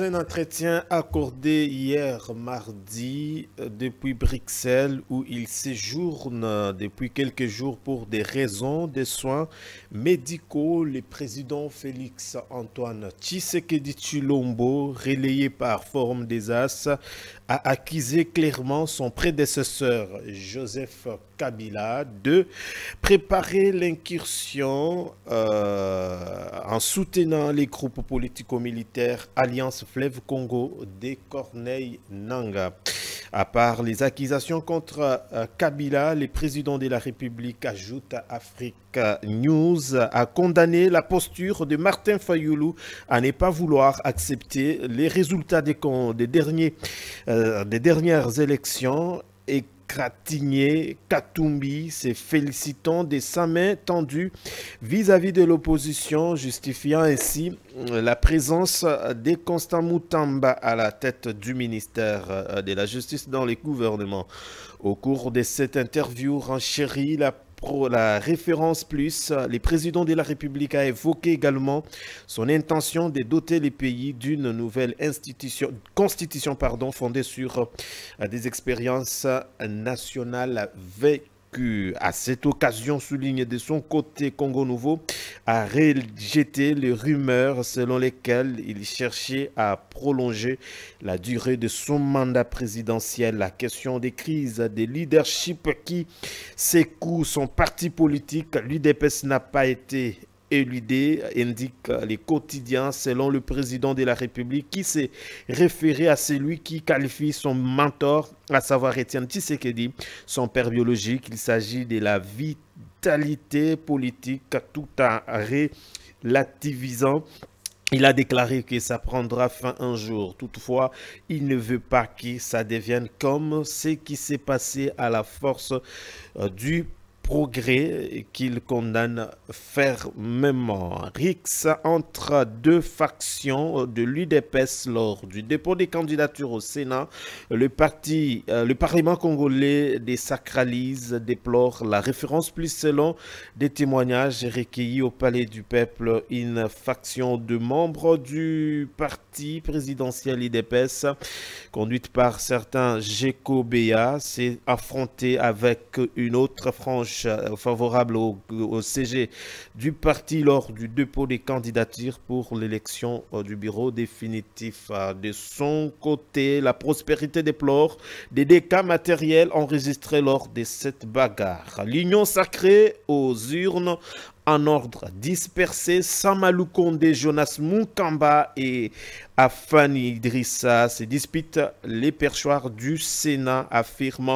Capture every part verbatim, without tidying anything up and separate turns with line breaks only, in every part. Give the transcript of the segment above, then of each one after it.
un entretien accordé hier mardi euh, depuis Bruxelles où il séjourne euh, depuis quelques jours pour des raisons de soins médicaux, le président Félix Antoine Tshisekedi Tshilombo, relayé par Forum des As, a accusé clairement son prédécesseur Joseph Kabila de préparer l'incursion euh, en soutenant les groupes politico-militaires Alliance Fleuve Congo des Corneille Nangaa. À part les accusations contre euh, Kabila, le président de la République, ajoute à Africa News, a condamné la posture de Martin Fayoulou à ne pas vouloir accepter les résultats des, des, derniers, euh, des dernières élections et Kratigné Katumbi se félicitant de sa main tendue vis-à-vis de l'opposition, justifiant ainsi la présence de Constant Moutamba à la tête du ministère de la Justice dans les gouvernements. Au cours de cette interview, renchérit la Pour la référence plus, le président de la République a évoqué également son intention de doter les pays d'une nouvelle institution, constitution pardon, fondée sur des expériences nationales vécues. À cette occasion, souligne de son côté, Congo Nouveau a rejeté les rumeurs selon lesquelles il cherchait à prolonger la durée de son mandat présidentiel. La question des crises de leadership qui secoue son parti politique, l'U D P S n'a pas été éludé, indique les quotidiens, selon le président de la République, qui s'est référé à celui qui qualifie son mentor, à savoir Étienne Tshisekedi, son père biologique. Il s'agit de la vitalité politique tout en relativisant. Il a déclaré que ça prendra fin un jour. Toutefois, il ne veut pas que ça devienne comme ce qui s'est passé à la force euh, du progrès qu'il condamne fermement. Rixe entre deux factions de l'U D P S lors du dépôt des candidatures au Sénat. Le parti, euh, le Parlement congolais désacralise, déplore la référence plus selon des témoignages recueillis au Palais du Peuple. Une faction de membres du parti présidentiel U D P S, conduite par certains Géco-Béa, s'est affrontée avec une autre frange favorable au, au C G du parti lors du dépôt des candidatures pour l'élection du bureau définitif. De son côté, la prospérité déplore des dégâts matériels enregistrés lors de cette bagarre. L'union sacrée aux urnes en ordre dispersé, Samalou Kondé, Jonas Moukamba et Afani Idrissa se disputent les perchoirs du Sénat, affirmant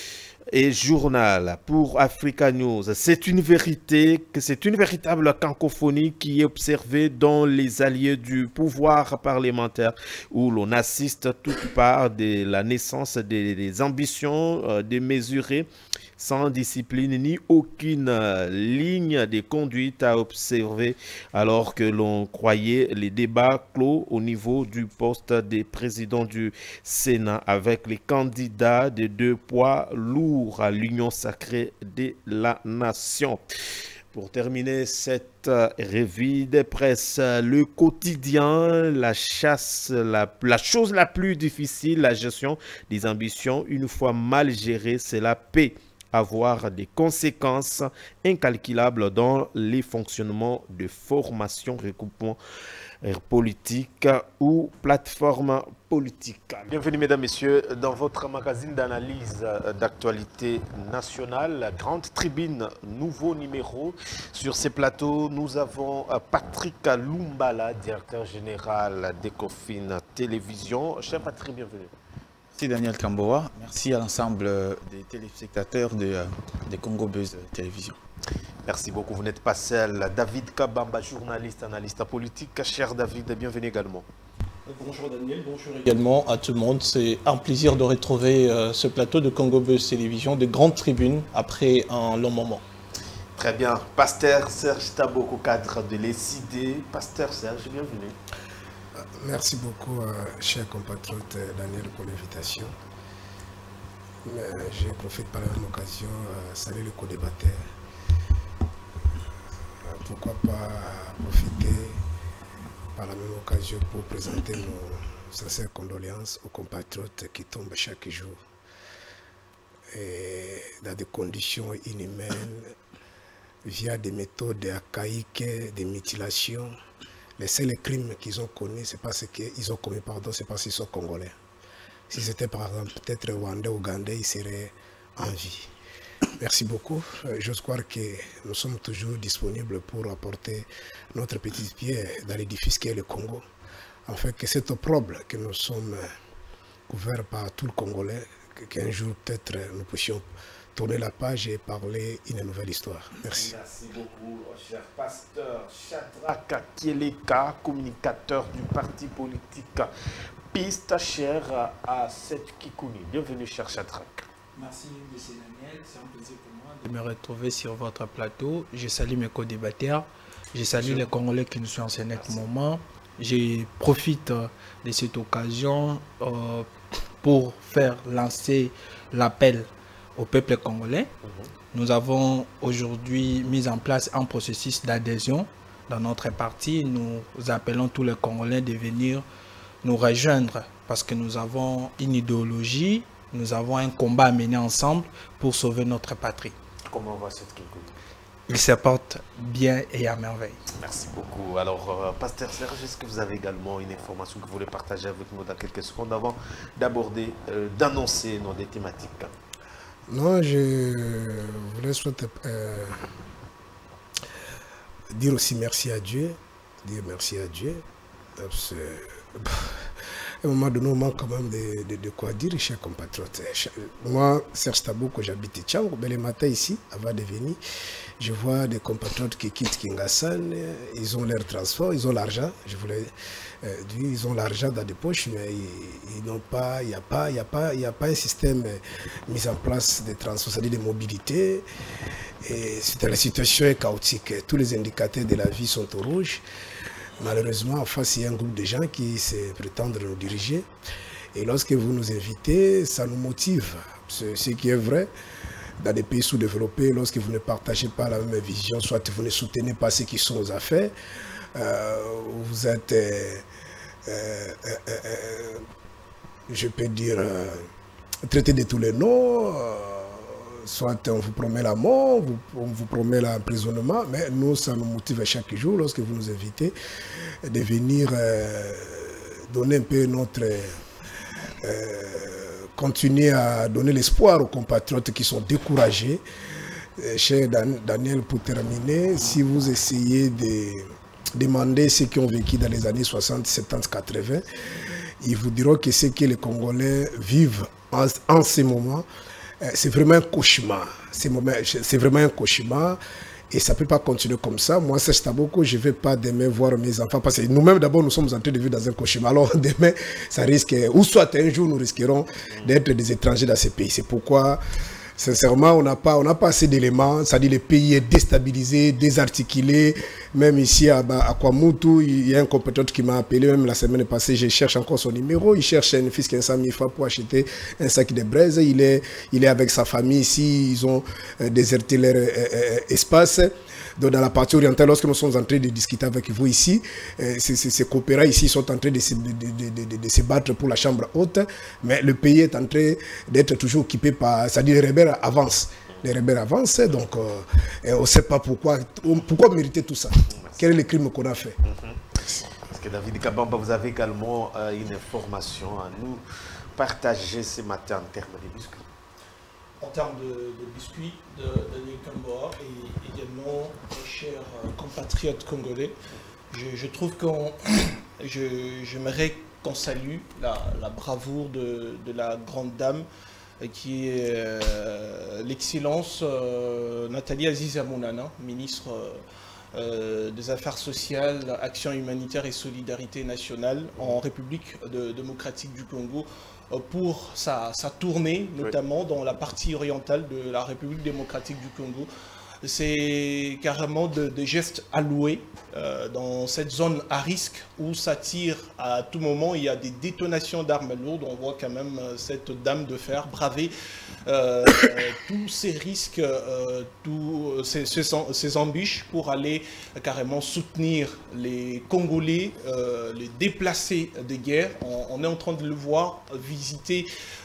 et journal pour Africa News. C'est une vérité, que c'est une véritable cacophonie qui est observée dans les alliés du pouvoir parlementaire où l'on assiste toute part de la naissance des, des ambitions euh, démesurées sans discipline ni aucune euh, ligne de conduite à observer alors que l'on croyait les débats clos au niveau du poste des présidents du Sénat avec les candidats de deux poids lourds à l'union sacrée de la nation. Pour terminer cette revue de presse, le quotidien, la chasse, la, la chose la plus difficile, la gestion des ambitions, une fois mal gérée, c'est la paix. Avoir des conséquences incalculables dans les fonctionnements de formation, regroupement politique ou plateforme politique. Bienvenue mesdames, messieurs, dans votre magazine d'analyse d'actualité nationale, la Grande Tribune, nouveau numéro. Sur ces plateaux, nous avons Patrick Lumbala, directeur général d'Ecofin Télévision. Cher Patrick, bienvenue.
Merci Daniel Kamboa, merci à l'ensemble des téléspectateurs de, de Congo Buzz Télévision.
Merci beaucoup, vous n'êtes pas seul. David Kabamba, journaliste, analyste politique. Cher David, bienvenue également.
Bonjour Daniel, bonjour également à tout le monde. C'est un plaisir de retrouver euh, ce plateau de Congo Buzz Télévision, de Grande Tribune, après un long moment.
Très bien. Pasteur Serge Taboko, cadre de l'E C I D. Pasteur Serge, bienvenue.
Merci beaucoup, euh, cher compatriote Daniel, pour l'invitation. Je profite par la même occasion de euh, saluer le co-débatteur. Euh, pourquoi pas profiter par la même occasion pour présenter nos sincères condoléances aux compatriotes qui tombent chaque jour et dans des conditions inhumaines, via des méthodes archaïques, des mutilations. Les seuls crimes qu'ils ont connus, c'est parce qu'ils ont commis, pardon, c'est parce qu'ils sont congolais. Si c'était par exemple peut-être Rwandais ou Ougandais, ils seraient en vie. Merci beaucoup. J'ose croire que nous sommes toujours disponibles pour apporter notre petit pied dans l'édifice qui est le Congo, afin que cet opprobre que nous sommes couverts par tout le Congolais, qu'un jour peut-être nous puissions tourner la page et parler une nouvelle histoire. Merci.
Merci beaucoup, cher pasteur Shadrack Kieleka, communicateur du parti politique Piste, cher à Seth Kikuni. Bienvenue, cher Shadrack.
Merci, M. Daniel. C'est un plaisir pour moi de me retrouver sur votre plateau. Je salue mes co-débatteurs. Je salue les Congolais qui nous sont en ce moment. Je profite de cette occasion euh, pour faire lancer l'appel au peuple congolais. Mm-hmm. Nous avons aujourd'hui mis en place un processus d'adhésion dans notre parti. Nous appelons tous les Congolais de venir nous rejoindre parce que nous avons une idéologie, nous avons un combat à mener ensemble pour sauver notre patrie.
Comment va cette Kikuni?
Il se porte bien et à merveille.
Merci beaucoup. Alors, euh, pasteur Serge, est-ce que vous avez également une information que vous voulez partager avec nous dans quelques secondes avant d'aborder, euh, d'annoncer nos des thématiques?
Non, je voulais souhaiter, euh, dire aussi merci à Dieu, dire merci à Dieu. Parce que, à un moment donné, on manque quand même de, de, de quoi dire, chers compatriotes. Moi, Serge Taboko, j'habite Tchang, mais le matin ici, avant de venir, je vois des compatriotes qui quittent Kingassan, ils ont leur transport, ils ont l'argent, je voulais euh, dire, ils ont l'argent dans des poches, mais ils, ils n'ont pas, il n'y a pas, il n'y a pas, il n'y a pas un système mis en place de transport, c'est-à-dire de mobilité. Et la situation est chaotique. Tous les indicateurs de la vie sont au rouge. Malheureusement, en face, il y a un groupe de gens qui se prétendent nous diriger. Et lorsque vous nous invitez, ça nous motive. Ce qui est vrai, dans des pays sous-développés, lorsque vous ne partagez pas la même vision, soit vous ne soutenez pas ceux qui sont aux affaires, euh, vous êtes, euh, euh, euh, euh, je peux dire, euh, traité de tous les noms. Euh, soit on vous promet la mort, on vous promet l'emprisonnement, mais nous, ça nous motive chaque jour, lorsque vous nous invitez, de venir euh, donner un peu notre... Euh, continuer à donner l'espoir aux compatriotes qui sont découragés. Euh, cher Dan, Daniel, pour terminer, si vous essayez de demander ceux qui ont vécu dans les années soixante, soixante-dix, quatre-vingts, ils vous diront que ce que les Congolais vivent en, en ce moment, c'est vraiment un cauchemar. C'est vraiment un cauchemar. Et ça ne peut pas continuer comme ça. Moi, Serge Taboko, je ne vais pas demain voir mes enfants. Parce que nous-mêmes, d'abord, nous sommes en train de vivre dans un cauchemar. Alors, demain, ça risque... Ou soit un jour, nous risquerons d'être des étrangers dans ces pays. C'est pourquoi, sincèrement, on n'a pas, on n'a pas assez d'éléments. C'est-à-dire le pays est déstabilisé, désarticulé. Même ici, à, à Kwamutu, il y a un compatriote qui m'a appelé, même la semaine passée, je cherche encore son numéro. Il cherche un fils qui a cent mille francs pour acheter un sac de braise. Il est, il est avec sa famille ici. Ils ont euh, déserté leur euh, euh, espace. Donc, dans la partie orientale, lorsque nous sommes en train de discuter avec vous ici, euh, ces, ces, ces coopérants ici sont en train de se, de, de, de, de, de se battre pour la chambre haute. Mais le pays est en train d'être toujours occupé par... C'est-à-dire les rebelles avancent. Les rebelles avancent, donc euh, on ne sait pas pourquoi, pourquoi mériter tout ça. Quel est le crime qu'on a fait?
Mm-hmm. Parce que David Kabamba, vous avez également euh, une information à nous partager ce matin en termes de biscuits.
En termes de, de biscuits, de Daniel Kamboa et également mes chers compatriotes congolais, je, je trouve qu'on, j'aimerais qu'on salue la, la bravoure de, de la grande dame qui est euh, l'excellence euh, Nathalie Aziza Mounana, ministre euh, des Affaires sociales, Action humanitaire et solidarité nationale en République de, démocratique du Congo euh, pour sa, sa tournée, notamment oui. dans la partie orientale de la République démocratique du Congo. c'est carrément des de gestes alloués euh, dans cette zone à risque où ça tire à tout moment. Il y a des détonations d'armes lourdes. On voit quand même cette dame de fer braver euh, tous ces risques, euh, tous ces, ces, ces embûches pour aller carrément soutenir les Congolais, euh, les déplacés de guerre. On, on est en train de le voir visiter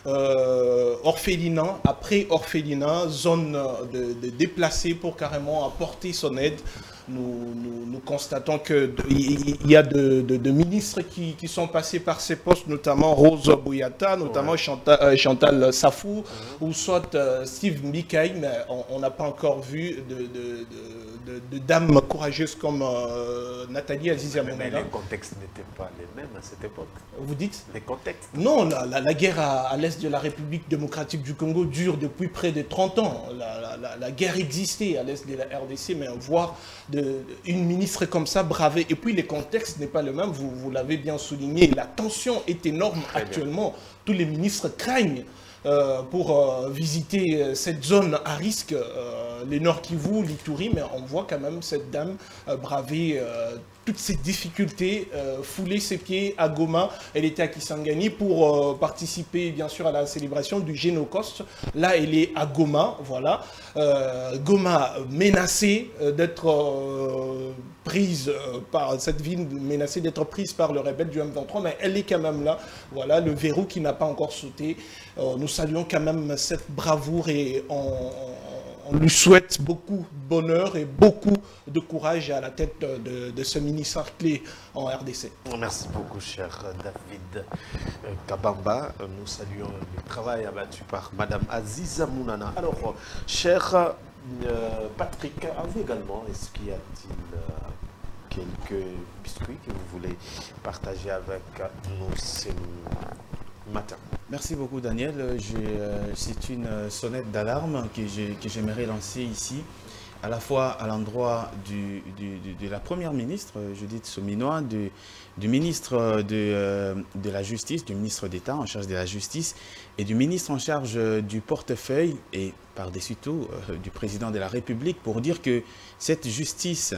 euh, orphelinat après orphelinat, zone de, de déplacés pour carrément apporter son aide. Nous, nous, nous constatons qu'il y a de, de, de ministres qui, qui sont passés par ces postes, notamment Rose Bouyata, notamment ouais. Chantal, euh, Chantal Safou, mmh. ou soit euh, Steve Mbikaï, mais on n'a pas encore vu de, de, de, de, de dames courageuses comme euh, Nathalie Azizia Moumela.
Mais les contextes n'étaient pas les mêmes à cette époque.
Vous dites?
Les contextes.
Non, la, la, la guerre à, à l'est de la République démocratique du Congo dure depuis près de trente ans. La, la, la, la guerre existait à l'est de la R D C, mais voir de, de, une ministre comme ça braver, et puis les contextes n'est pas le même, vous, vous l'avez bien souligné, la tension est énorme Très actuellement. Bien. Tous les ministres craignent euh, pour euh, visiter cette zone à risque, euh, les Nord Kivu, l'Ituri, mais on voit quand même cette dame euh, braver euh, toutes ces difficultés, euh, fouler ses pieds à Goma. Elle était à Kisangani pour euh, participer bien sûr à la célébration du Génocoste. Là, elle est à Goma, voilà. Euh, Goma menacée euh, d'être euh, prise euh, par cette ville, menacée d'être prise par le rebelle du M vingt-trois, mais elle est quand même là. Voilà, le verrou qui n'a pas encore sauté. Euh, nous saluons quand même cette bravoure et on, on, on lui souhaite beaucoup de bonheur et beaucoup de courage à la tête de, de ce ministère clé en R D C.
Merci beaucoup, cher David Kabamba. Nous saluons le travail abattu par Madame Aziza Mounana. Alors, cher euh, Patrick, à vous également, est-ce qu'il y a-t-il euh, quelques biscuits que vous voulez partager avec nous ce matin?
Merci beaucoup, Daniel. Euh, C'est une sonnette d'alarme que j'aimerais lancer ici, à la fois à l'endroit du, du, du, de la première ministre, Judith Sominois, du, du ministre de, euh, de la Justice, du ministre d'État en charge de la Justice, et du ministre en charge du portefeuille, et par-dessus tout, euh, du président de la République, pour dire que cette justice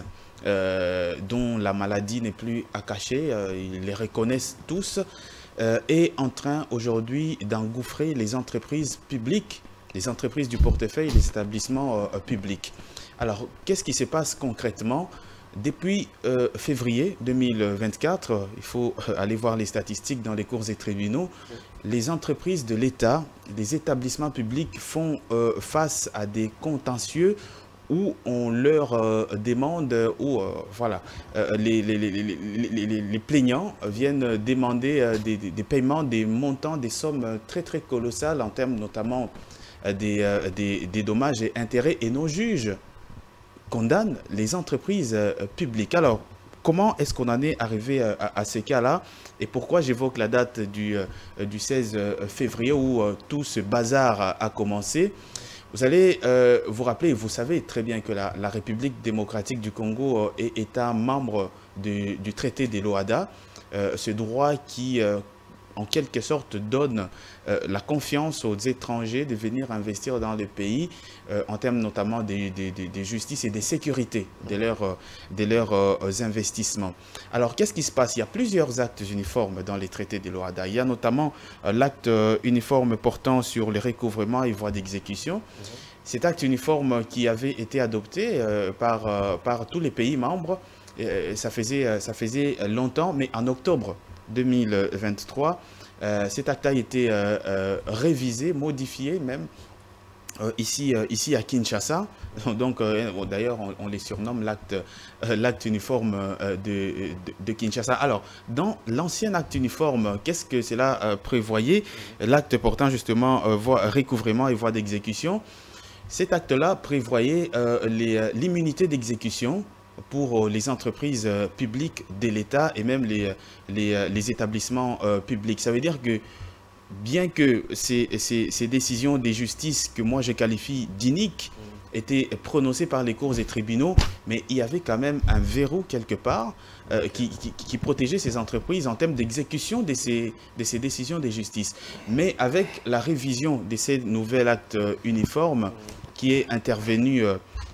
euh, dont la maladie n'est plus à cacher, euh, ils les reconnaissent tous, euh, est en train aujourd'hui d'engouffrer les entreprises publiques, les entreprises du portefeuille et les établissements euh, publics. Alors, qu'est-ce qui se passe concrètement? Depuis euh, février deux mille vingt-quatre, il faut aller voir les statistiques dans les cours et tribunaux, les entreprises de l'État, les établissements publics font euh, face à des contentieux où on leur euh, demande, où euh, voilà, euh, les, les, les, les, les, les plaignants viennent demander euh, des, des paiements, des montants, des sommes très très colossales en termes notamment euh, des, euh, des, des dommages et intérêts, et nos juges condamnent les entreprises euh, publiques. Alors, comment est-ce qu'on en est arrivé à, à, à ces cas-là, et pourquoi j'évoque la date du, euh, du seize février où euh, tout ce bazar a, a commencé? Vous allez euh, vous rappeler, vous savez très bien que la, la République démocratique du Congo euh, est, est un membre du, du traité de l'O A D A, euh, ce droit qui, euh, en quelque sorte, donne euh, la confiance aux étrangers de venir investir dans le pays, euh, en termes notamment de, de, de, de justice et de sécurité de leurs, de leurs euh, investissements. Alors, qu'est-ce qui se passe? Il y a plusieurs actes uniformes dans les traités de l'O A D A. Il y a notamment euh, l'acte euh, uniforme portant sur le recouvrement et voies d'exécution. Mmh. Cet acte uniforme qui avait été adopté euh, par, euh, par tous les pays membres, euh, ça, faisait, ça faisait longtemps, mais en octobre deux mille vingt-trois, euh, cet acte a été euh, euh, révisé, modifié même, euh, ici, euh, ici à Kinshasa. Donc, euh, d'ailleurs, on, on les surnomme l'acte euh, l'acte uniforme euh, de, de, de Kinshasa. Alors, dans l'ancien acte uniforme, qu'est-ce que cela euh, prévoyait? L'acte portant justement euh, voie, recouvrement et voie d'exécution. Cet acte-là prévoyait euh, l'immunité d'exécution pour les entreprises publiques de l'État et même les, les, les établissements euh, publics. Ça veut dire que bien que ces, ces, ces décisions de justice que moi je qualifie d'iniques étaient prononcées par les cours et tribunaux, mais il y avait quand même un verrou quelque part euh, qui, qui, qui protégeait ces entreprises en termes d'exécution de ces, de ces décisions de justice. Mais avec la révision de ces nouveaux actes uniformes qui est intervenue euh,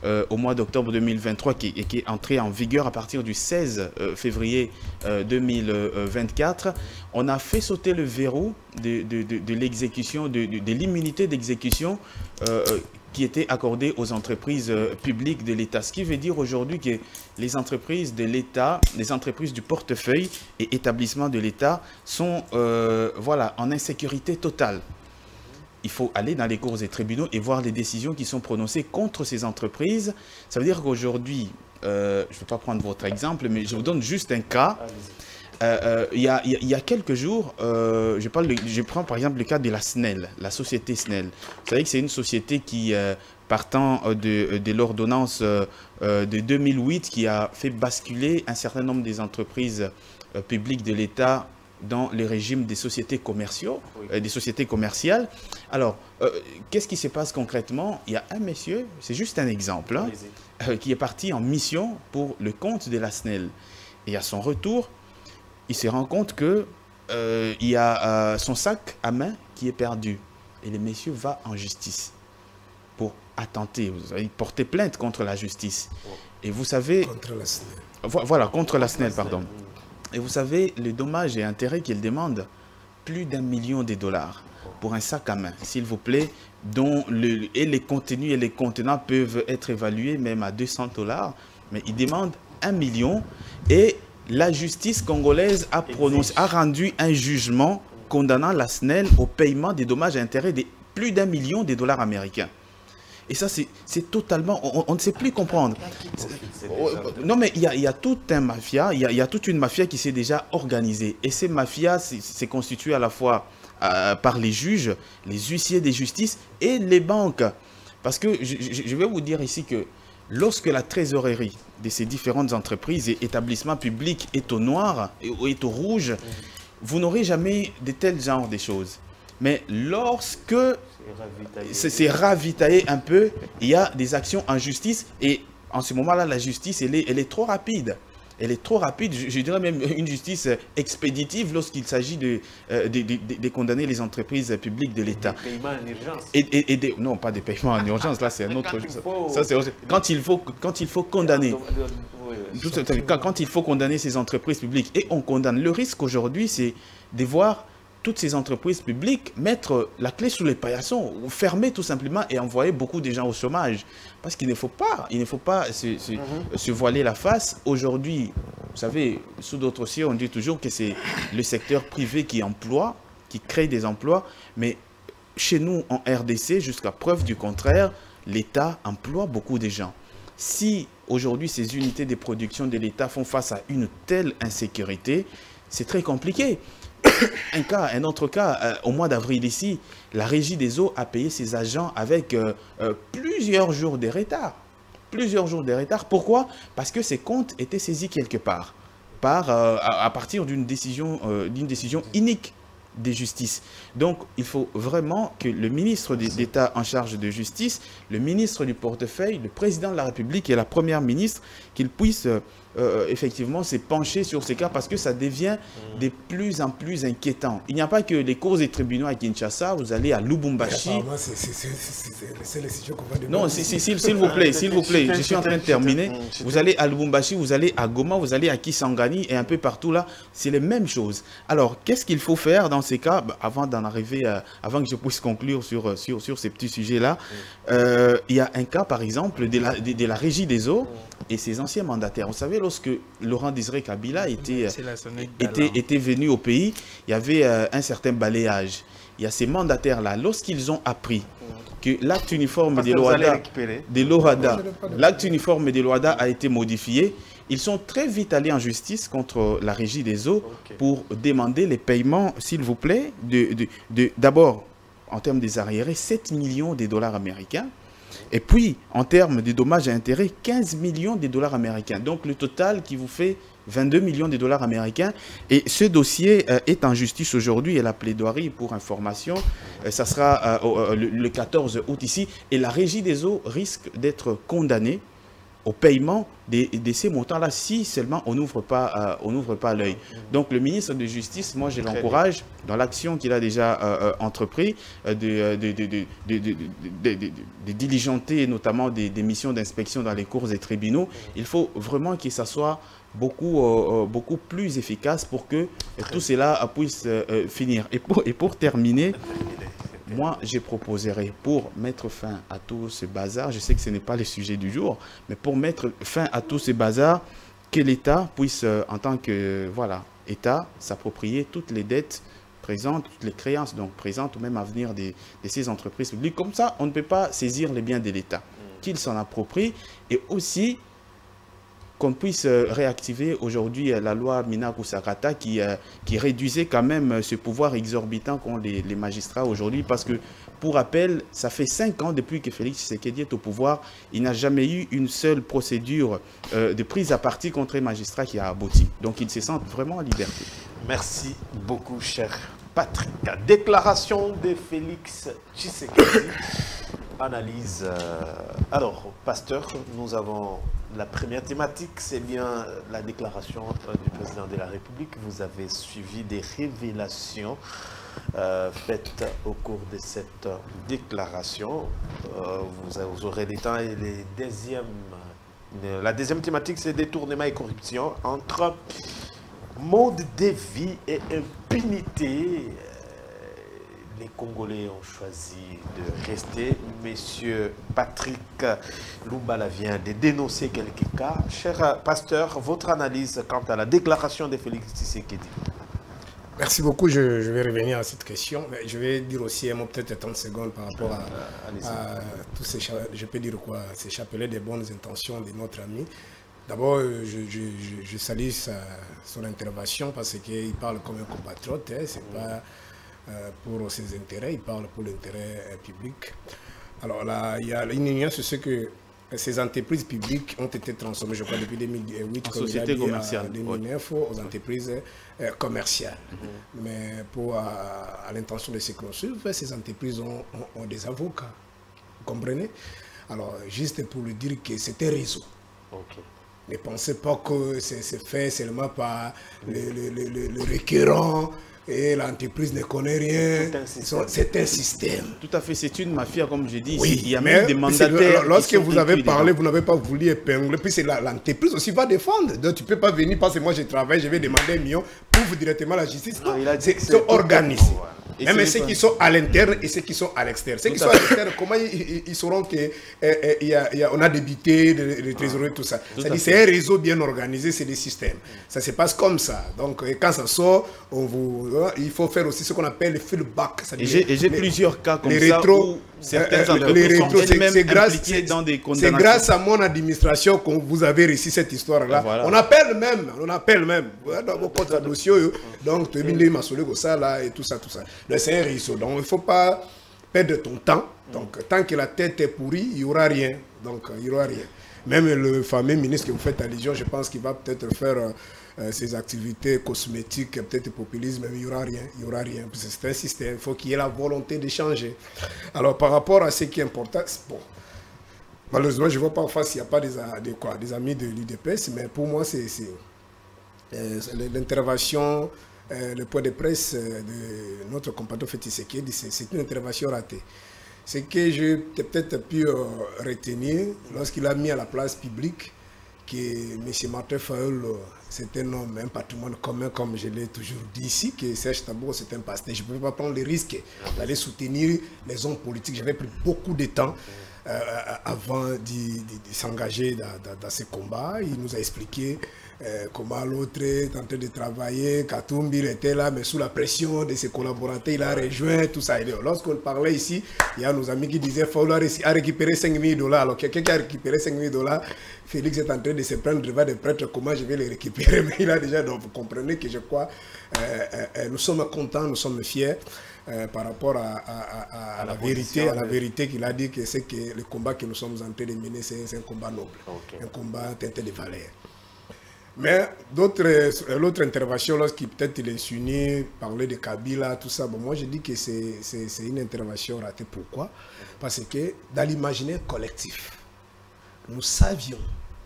euh, au mois d'octobre deux mille vingt-trois, qui, qui est entré en vigueur à partir du seize février deux mille vingt-quatre, on a fait sauter le verrou de, de, de, de l'exécution, de, de, de l'immunité d'exécution euh, qui était accordée aux entreprises publiques de l'État. Ce qui veut dire aujourd'hui que les entreprises de l'État, les entreprises du portefeuille et établissements de l'État sont euh, voilà, en insécurité totale. Il faut aller dans les cours et tribunaux et voir les décisions qui sont prononcées contre ces entreprises. Ça veut dire qu'aujourd'hui, euh, je ne vais pas prendre votre exemple, mais je vous donne juste un cas. Euh, euh, il, y a, il y a quelques jours, euh, je, parle de, je prends par exemple le cas de la S N E L, la société S N E L. Vous savez que c'est une société qui, euh, partant de, de l'ordonnance euh, de deux mille huit, qui a fait basculer un certain nombre des entreprises euh, publiques de l'État dans le régime des sociétés commerciaux, oui. euh, des sociétés commerciales. Alors, euh, qu'est-ce qui se passe concrètement? Il y a un monsieur, c'est juste un exemple, hein, euh, qui est parti en mission pour le compte de la S N E L. Et à son retour, il se rend compte qu'il euh, y a euh, son sac à main qui est perdu. Et le monsieur va en justice pour attenter, vous allez porter plainte contre la justice. Et vous savez...
Contre la S N E L.
Voilà, contre la S N E L, pardon. Et vous savez, les dommages et intérêts qu'il demande, plus d'un million de dollars pour un sac à main, s'il vous plaît, dont le, et les contenus et les contenants peuvent être évalués même à deux cents dollars. Mais il demande un million et la justice congolaise a, prononcé, a rendu un jugement condamnant la S N E L au paiement des dommages et intérêts de plus d'un million de dollars américains. Et ça, c'est totalement... On, on ne sait plus comprendre. Non, mais il y a, il y a tout un mafia, il y a, il y a toute une mafia qui s'est déjà organisée. Et ces mafias, c'est constitué à la fois euh, par les juges, les huissiers des justices et les banques. Parce que je, je, je vais vous dire ici que lorsque la trésorerie de ces différentes entreprises et établissements publics est au noir, est au rouge, vous n'aurez jamais de tels genres de choses. Mais lorsque c'est ravitaillé un peu, il y a des actions en justice et en ce moment-là, la justice, elle est, elle est trop rapide. Elle est trop rapide, je, je dirais même une justice expéditive lorsqu'il s'agit de, euh, de, de, de condamner les entreprises publiques de l'État. Des paiements en urgence. Et, et, et des, non, pas des paiements en urgence, là c'est un autre... Ça, ça, quand, il faut, quand il faut condamner... Quand, quand il faut condamner ces entreprises publiques, et on condamne, le risque aujourd'hui, c'est de voir toutes ces entreprises publiques mettre la clé sous les paillassons, ou fermer tout simplement et envoyer beaucoup de gens au chômage. Parce qu'il ne faut pas, il ne faut pas se, se, mm-hmm. se voiler la face. Aujourd'hui, vous savez, sous d'autres cieux, on dit toujours que c'est le secteur privé qui emploie, qui crée des emplois, mais chez nous, en R D C, jusqu'à preuve du contraire, l'État emploie beaucoup de gens. Si aujourd'hui ces unités de production de l'État font face à une telle insécurité, c'est très compliqué. Un cas, un autre cas, euh, au mois d'avril ici, la Régie des eaux a payé ses agents avec euh, euh, plusieurs jours de retard. Plusieurs jours de retard. Pourquoi? Parce que ces comptes étaient saisis quelque part, par, euh, à, à partir d'une décision, euh, d'une décision inique de justice. Donc, il faut vraiment que le ministre d'État en charge de justice, le ministre du portefeuille, le président de la République et la première ministre, qu'ils puissent euh, effectivement se pencher sur ces cas parce que ça devient de plus en plus inquiétant. Il n'y a pas que les cours et tribunaux à Kinshasa, vous allez à Lubumbashi.
C'est les sujets qu'on va débattre.
Non, s'il vous plaît, s'il vous plaît, je suis en train de terminer. Vous allez à Lubumbashi, vous allez à Goma, vous allez à Kisangani et un peu partout là, c'est les mêmes choses. Alors, qu'est-ce qu'il faut faire dans ces cas, avant d'en arriver, à, avant que je puisse conclure sur, sur, sur ces petits sujets-là, euh, il y a un cas, par exemple, de la, de, de la Régie des eaux et ses anciens mandataires. Vous savez, lorsque Laurent Désiré Kabila était, était, était venu au pays, il y avait euh, un certain balayage. Il y a ces mandataires-là, lorsqu'ils ont appris que l'acte uniforme de l'OHADA, l'acte uniforme de l'OHADA a été modifié, ils sont très vite allés en justice contre la Régie des eaux okay. pour demander les paiements, s'il vous plaît, de, de, de, d'abord, en termes des arriérés, sept millions de dollars américains. Et puis, en termes de dommages et intérêts, quinze millions de dollars américains. Donc, le total qui vous fait vingt-deux millions de dollars américains. Et ce dossier euh, est en justice aujourd'hui et la plaidoirie pour information, euh, ça sera euh, euh, le, le quatorze août ici. Et la Régie des eaux risque d'être condamnée au paiement de, de ces montants-là, si seulement on n'ouvre pas, euh, on n'ouvre pas l'œil. Donc le ministre de Justice, moi je l'encourage dans l'action qu'il a déjà euh, entrepris, euh, de, de, de, de, de, de, de, de, de diligenter notamment des, des missions d'inspection dans les cours et tribunaux. Il faut vraiment que ça soit beaucoup, euh, beaucoup plus efficace pour que tout cela puisse euh, finir. Et pour, et pour terminer, moi, je proposerai pour mettre fin à tout ce bazar, je sais que ce n'est pas le sujet du jour, mais pour mettre fin à tout ce bazar, que l'État puisse, euh, en tant que voilà, État, s'approprier toutes les dettes présentes, toutes les créances donc présentes ou même à venir de, de ces entreprises publiques. Comme ça, on ne peut pas saisir les biens de l'État, qu'il s'en approprie et aussi qu'on puisse réactiver aujourd'hui la loi Minaku-Sakata qui, euh, qui réduisait quand même ce pouvoir exorbitant qu'ont les, les magistrats aujourd'hui. Parce que, pour rappel, ça fait cinq ans depuis que Félix Tshisekedi est au pouvoir, il n'a jamais eu une seule procédure euh, de prise à partie contre les magistrats qui a abouti. Donc, ils se sentent vraiment en liberté.
Merci beaucoup, cher Patrick. Déclaration de Félix Tshisekedi. Analyse. Euh, alors, pasteur, nous avons la première thématique, c'est bien la déclaration euh, du président de la République. Vous avez suivi des révélations euh, faites au cours de cette déclaration. Euh, vous, vous aurez les temps et les deuxièmes. Euh, la deuxième thématique, c'est détournement et corruption entre mode de vie et impunité. Les Congolais ont choisi de rester. Monsieur Patrick Lumbala vient de dénoncer quelques cas. Cher pasteur, votre analyse quant à la déclaration de Félix Tshisekedi.
Merci beaucoup. Je, je vais revenir à cette question. Mais je vais dire aussi un mot, peut-être trente secondes par rapport à, à, à tous ces, je peux dire quoi, ces chapelets des bonnes intentions de notre ami. D'abord, je, je, je, je salue sa, son intervention parce qu'il parle comme un compatriote. Hein, c'est pas pour ses intérêts, il parle pour l'intérêt public. Alors là, il y a une nuance, c'est que ces entreprises publiques ont été transformées, je crois, depuis deux mille huit,
en société commerciale,
deux mille neuf, aux entreprises euh, commerciales. Mm-hmm. Mais pour, à, à l'intention de ceux qui nous suivent, ces entreprises ont, ont, ont des avocats. Vous comprenez? Alors, juste pour lui dire que c'est un réseau. Okay. Ne pensez pas que c'est fait seulement par le, le, le, le, le requérant, et l'entreprise ne connaît rien. C'est un, un système.
Tout à fait, c'est une mafia, comme je dis.
Oui,
il y a même des mandataires.
Lorsque vous avez parlé, vous n'avez pas voulu épingler. Puis c'est l'entreprise aussi va défendre. Donc tu ne peux pas venir parce que moi je travaille, je vais demander un million, pour directement la justice. Non, c'est organisé. Et même ceux qui sont à l'interne et ceux qui sont à l'extérieur. Ceux qui sont à l'extérieur, comment ils, ils sauront qu'on eh, eh, a, a débité, le trésorier, tout ça. C'est un réseau bien organisé, c'est des systèmes. Ça se passe comme ça. Donc quand ça sort, on vous, il faut faire aussi ce qu'on appelle le feedback.
Et j'ai plusieurs cas comme
les
ça
rétros,
où certaines
euh,
entreprises
les rétros,
sont elles-mêmes
grâce,
impliquées dans des condamnations.
C'est grâce à mon administration que vous avez réussi cette histoire-là. Voilà. On appelle même, on appelle même, dans vos comptes dossiers, donc tu es ma ça là et tout ça, tout ça. C'est un réseau, donc il ne faut pas perdre ton temps. Donc tant que la tête est pourrie, il n'y aura rien. Donc il n'y aura rien. Même le fameux ministre que vous faites allusion, je pense qu'il va peut-être faire euh, ses activités cosmétiques, peut-être populisme, mais il n'y aura rien. Il n'y aura rien. C'est un système. Il faut qu'il y ait la volonté de changer. Alors par rapport à ce qui est important, bon, malheureusement, je ne vois pas en face s'il n'y a pas des, des, quoi, des amis de l'U D P S, mais pour moi, c'est euh, l'intervention. Euh, le point de presse de notre compatriote Félix Tshisekedi, c'est une intervention ratée. Ce que j'ai peut-être pu euh, retenir lorsqu'il a mis à la place publique que M. Martin Fayol, c'est un homme, un patrimoine commun, comme je l'ai toujours dit ici, que Serge Tabou, c'est un pasteur. Je ne pouvais pas prendre le risque d'aller soutenir les hommes politiques. J'avais pris beaucoup de temps euh, avant de, de, de s'engager dans, dans, dans ces combats. Il nous a expliqué Euh, comment l'autre est en train de travailler, Katumbi était là, mais sous la pression de ses collaborateurs, il a rejoint, tout ça. Lorsqu'on parlait ici, il y a nos amis qui disaient qu'il faut récupérer cinq mille dollars. Alors quelqu'un qui a récupéré cinq mille dollars, Félix est en train de se prendre devant des prêtres, comment je vais les récupérer? Mais il a déjà, donc vous comprenez que je crois, euh, euh, nous sommes contents, nous sommes fiers. Euh, par rapport à, à, à, à, à la vérité, à la vérité qu'il a dit que c'est que le combat que nous sommes en train de mener, c'est un combat noble, okay. Un combat teinté de valeurs. Mais l'autre intervention, lorsqu'il peut-être il est uni, parler de Kabila, tout ça, bon, moi je dis que c'est une intervention ratée. Pourquoi? Parce que dans l'imaginaire collectif, nous savions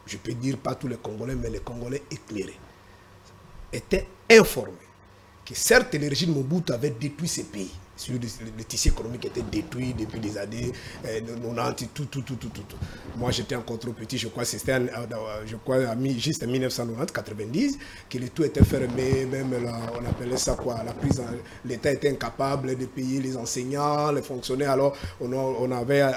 je peux dire pas tous les Congolais, mais les Congolais éclairés, étaient informés que certes le régime Mobutu avait détruit ces pays, sur le, le tissu économique était détruit depuis des années euh, quatre-vingt-dix, tout, tout, tout, tout, tout, tout. Moi j'étais encore trop petit, je crois que c'était je crois, juste en mille neuf cent quatre-vingt-dix, quatre-vingt-dix, que le tout était fermé, même là, on appelait ça quoi, la prise l'État était incapable de payer les enseignants, les fonctionnaires, alors on, a, on avait euh,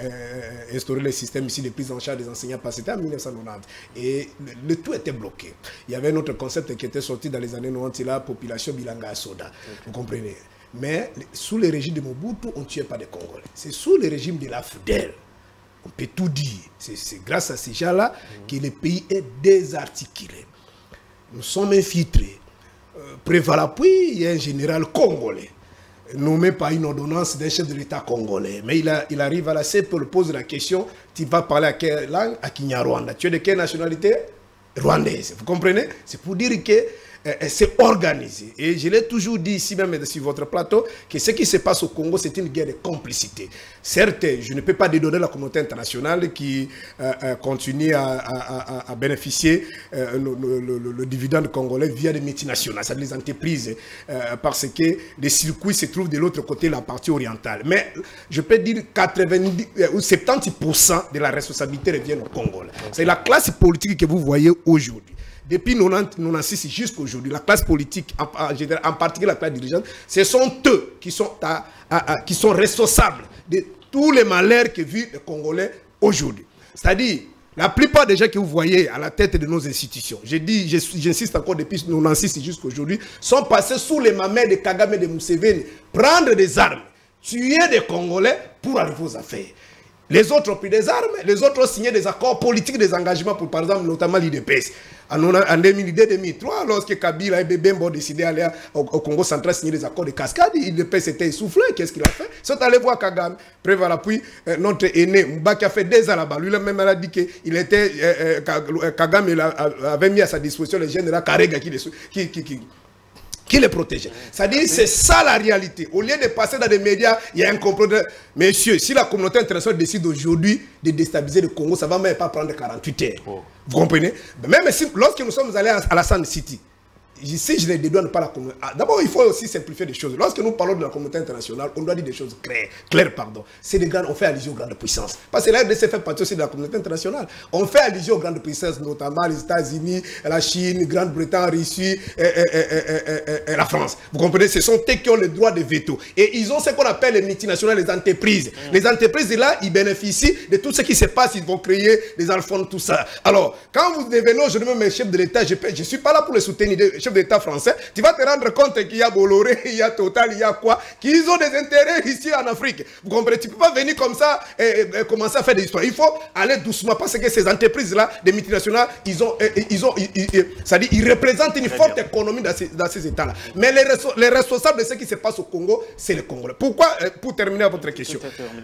euh, instauré le système ici de prise en charge des enseignants, parce que c'était en mille neuf cent quatre-vingt-dix, et le, le tout était bloqué. Il y avait un autre concept qui était sorti dans les années quatre-vingt-dix, la population bilanga soda, vous comprenez? Mais sous le régime de Mobutu, on ne tuait pas des Congolais. C'est sous le régime de la F D L, on peut tout dire. C'est grâce à ces gens-là mmh. que le pays est désarticulé. Nous sommes infiltrés. Euh, Prévalapui, il y a un général congolais, nommé par une ordonnance d'un chef de l'État congolais. Mais il, a, il arrive à la C E P, on lui pose la question, tu vas parler à quelle langue? À Kinyarwanda. Tu es de quelle nationalité? Rwandaise. Vous comprenez? C'est pour dire que c'est organisé. Et je l'ai toujours dit ici même sur votre plateau que ce qui se passe au Congo, c'est une guerre de complicité. Certes, je ne peux pas dédonner la communauté internationale qui euh, euh, continue à, à, à, à bénéficier euh, le, le, le, le dividende congolais via des multinationales, c'est-à-dire les entreprises, euh, parce que les circuits se trouvent de l'autre côté, la partie orientale. Mais je peux dire quatre-vingt-dix ou soixante-dix pour cent de la responsabilité revient au Congolais. C'est la classe politique que vous voyez aujourd'hui. Depuis mille neuf cent quatre-vingt-seize jusqu'à aujourd'hui, la classe politique, en, en, général, en particulier la classe dirigeante, ce sont eux qui sont, à, à, à, qui sont responsables de tous les malheurs que vivent les Congolais aujourd'hui. C'est-à-dire, la plupart des gens que vous voyez à la tête de nos institutions, je dis, j'insiste encore depuis mille neuf cent quatre-vingt-seize jusqu'à aujourd'hui, sont passés sous les mamelles de Kagame et de Museveni, prendre des armes, tuer des Congolais pour arriver aux affaires. Les autres ont pris des armes, les autres ont signé des accords politiques, des engagements pour, par exemple, notamment l'I D P S. En deux mille deux deux mille trois, lorsque Kabila et Bembo ont décidé d'aller au, au Congo central signer des accords de cascade, l'I D P S était essoufflé. Qu'est-ce qu'il a fait? Ils sont allés voir Kagame. Prévalapui, euh, notre aîné, Mba qui a fait des ans là-bas. Lui-même a dit qu'il était, euh, euh, Kagame il a, avait mis à sa disposition le général Karega qui, qui, qui, qui qui les protégeait. C'est-à-dire, c'est ça la réalité. Au lieu de passer dans des médias, il y a un complot de... Messieurs, si la communauté internationale décide aujourd'hui de déstabiliser le Congo, ça ne va même pas prendre quarante-huit heures. Oh. Vous comprenez? Même si, lorsque nous sommes allés à la Sand City, ici, je ne dédouane pas la communauté. Ah, d'abord, il faut aussi simplifier les choses. Lorsque nous parlons de la communauté internationale, on doit dire des choses claires. Claires, pardon. C'est des grandes, on fait allusion aux grandes puissances. Parce que la R D C fait partie aussi de la communauté internationale. On fait allusion aux grandes puissances, notamment les États-Unis, la Chine, Grande-Bretagne, Russie et, et, et, et, et, et la France. Vous comprenez? Ce sont eux qui ont le droit de veto. Et ils ont ce qu'on appelle les multinationales, les entreprises. Mmh. Les entreprises, là, ils bénéficient de tout ce qui se passe. Ils vont créer des alphons, tout ça. Alors, quand vous devenez aujourd'hui même chef de l'État, je ne suis pas là pour les soutenir. Chef d'État français, tu vas te rendre compte qu'il y a Bolloré, il y a Total, il y a quoi, qu'ils ont des intérêts ici en Afrique. Vous comprenez? Tu ne peux pas venir comme ça et, et, et commencer à faire des histoires. Il faut aller doucement parce que ces entreprises-là, des multinationales, ils ont, ils ont, ils, ils, c'est-à-dire, ils représentent une forte économie dans ces, dans ces États-là. Mais les, les responsables de ce qui se passe au Congo, c'est les Congolais. Pourquoi? Pour terminer votre question.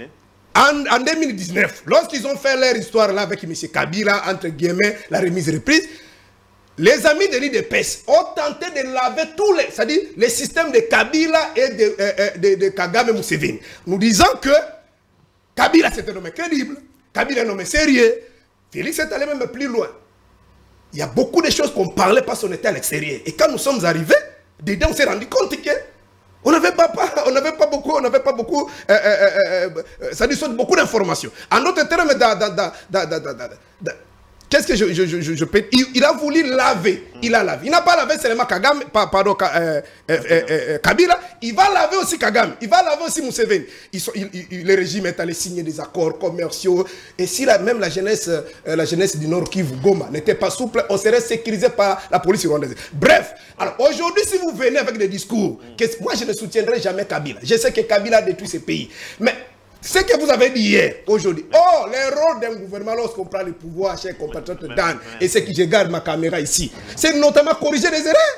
En, en deux mille dix-neuf, lorsqu'ils ont fait leur histoire là avec M. Kabila, entre guillemets, la remise reprise, les amis de l'I D P S ont tenté de laver tous les, c'est-à-dire les systèmes de Kabila et de, euh, de, de Kagame Museveni. Nous disons que Kabila s'est nommé crédible, Kabila est nommé sérieux, Félix est allé même plus loin. Il y a beaucoup de choses qu'on ne parlait pas si on était à l'extérieur. Et quand nous sommes arrivés, dedans on s'est rendu compte que on n'avait pas, pas, on n'avait pas beaucoup, on n'avait pas beaucoup, euh, euh, euh, ça dit beaucoup d'informations. En d'autres termes, da, da, da, da, da, da, da, qu'est-ce que je, je, je, je peux... Il, il a voulu laver. Il a lavé. Il n'a pas lavé seulement Kagame, pardon, euh, euh, euh, euh, Kabila. Il va laver aussi Kagame. Il va laver aussi Museveni. Ils sont, il, il, le régime est allé signer des accords commerciaux. Et si la, même la jeunesse, euh, la jeunesse du Nord Kivu, Goma, n'était pas souple, on serait sécurisé par la police rwandaise. Bref, alors aujourd'hui, si vous venez avec des discours, que, moi je ne soutiendrai jamais Kabila. Je sais que Kabila a détruit ce pays. Mais... ce que vous avez dit hier, aujourd'hui, oh, le rôle d'un gouvernement lorsqu'on prend le pouvoir, chers compatriotes Dan, et c'est que je garde ma caméra ici, c'est notamment corriger les erreurs.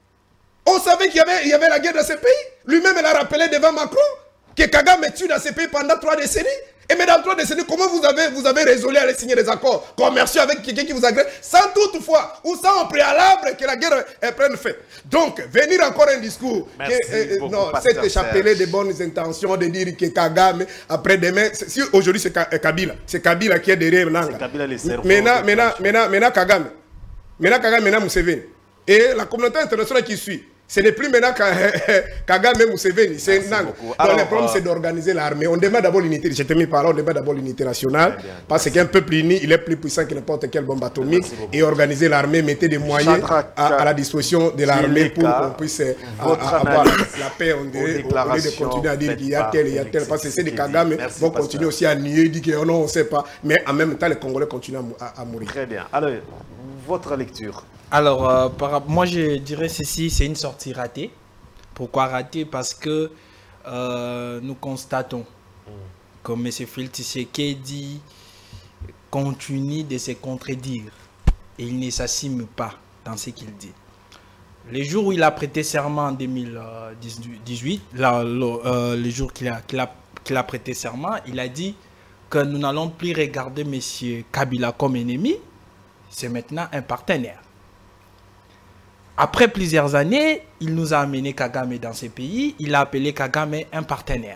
On savait qu'il y avait, il y avait la guerre dans ce pays. Lui-même, il a rappelé devant Macron que Kagame tue dans ce pays pendant trois décennies. Et mais dans trois décennies, comment vous avez, vous avez résolu à aller signer des accords commerciaux avec quelqu'un qui vous agresse, sans toutefois, ou sans au préalable que la guerre euh, prenne fin. Donc, venir encore un discours,
Merci
que, euh,
beaucoup,
non,
Pasteur
c'est échappeler de bonnes intentions, de dire que Kagame, après-demain, si aujourd'hui c'est Kabila, c'est Kabila qui est derrière Nanga.
C'est Kabila les cerveaux.
Maintenant, maintenant, maintenant, maintenant Kagame, maintenant Kagame, maintenant Museveni. Et la communauté internationale qui suit. Ce n'est plus maintenant Kagame et Museveni, c'est Nang. Le problème, c'est d'organiser l'armée. On demande d'abord l'unité, je te mis par là, on demande d'abord l'unité nationale, parce qu'un peuple uni, il est plus puissant que n'importe quelle bombe atomique. Et organiser l'armée, mettez des moyens à, à la disposition de l'armée pour qu'on puisse à, à avoir la paix, on dirait, au lieu de continuer à dire qu'il y a tel, il y a tel, parce que c'est des Kagame vont continuer aussi à nier, dire que non, on ne sait pas, mais en même temps, les Congolais continuent à, à mourir.
Très bien. Alors, votre lecture?
Alors, euh, par, moi je dirais ceci, c'est une sortie ratée. Pourquoi ratée? Parce que euh, nous constatons mm. que M. Félix Tshisekedi continue de se contredire et il ne s'assume pas dans ce qu'il dit. Le jour où il a prêté serment en deux mille dix-huit, là, le, euh, le jour qu'il a, qu'il a, qu'il a prêté serment, il a dit que nous n'allons plus regarder M. Kabila comme ennemi, c'est maintenant un partenaire. Après plusieurs années, il nous a amené Kagame dans ces pays. Il a appelé Kagame un partenaire.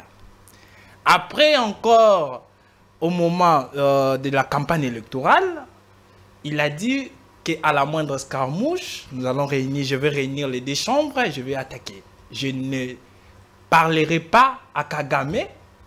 Après encore, au moment euh, de la campagne électorale, il a dit qu'à la moindre escarmouche, nous allons réunir, je vais réunir les deux chambres et je vais attaquer. Je ne parlerai pas à Kagame,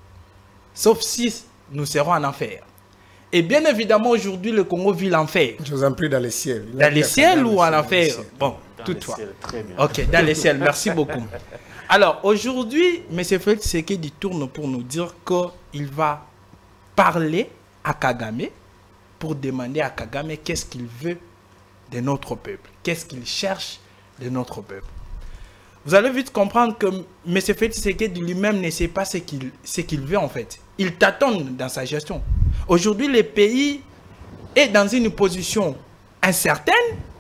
sauf si nous serons en enfer. Et bien évidemment, aujourd'hui, le Congo vit l'enfer.
Je vous en prie, dans les ciels.
Dans les ciels ou en enfer? Bon, toutefois. Ok, dans les ciels, merci beaucoup. Alors, aujourd'hui, M. Félix Tshisekedi tourne pour nous dire qu'il va parler à Kagame pour demander à Kagame qu'est-ce qu'il veut de notre peuple, qu'est-ce qu'il cherche de notre peuple. Vous allez vite comprendre que M. Félix Tshisekedi lui-même ne sait pas ce qu'il ce qu'il veut en fait. Il tâtonne dans sa gestion. Aujourd'hui, le pays est dans une position incertaine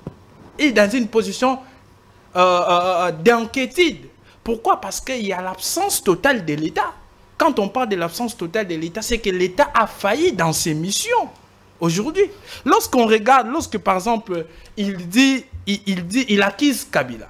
et dans une position euh, euh, d'inquiétude. Pourquoi? Parce qu'il y a l'absence totale de l'État. Quand on parle de l'absence totale de l'État, c'est que l'État a failli dans ses missions. Aujourd'hui, lorsqu'on regarde, lorsque par exemple, il dit, il, il dit, il accuse Kabila.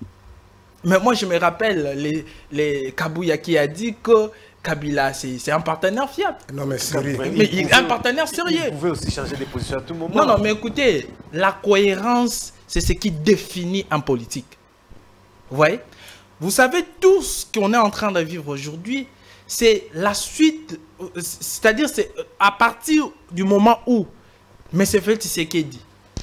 Mais moi, je me rappelle, les, les Kabouya qui a dit que Kabila, c'est un partenaire fiable.
Non, mais sérieux.
Mais il est un partenaire sérieux.
Vous pouvez aussi changer de position à tout moment.
Non, non, mais écoutez, la cohérence, c'est ce qui définit un politique. Vous voyez? Vous savez, tout ce qu'on est en train de vivre aujourd'hui, c'est la suite, c'est-à-dire c'est à partir du moment où M. Félix Tshisekedi,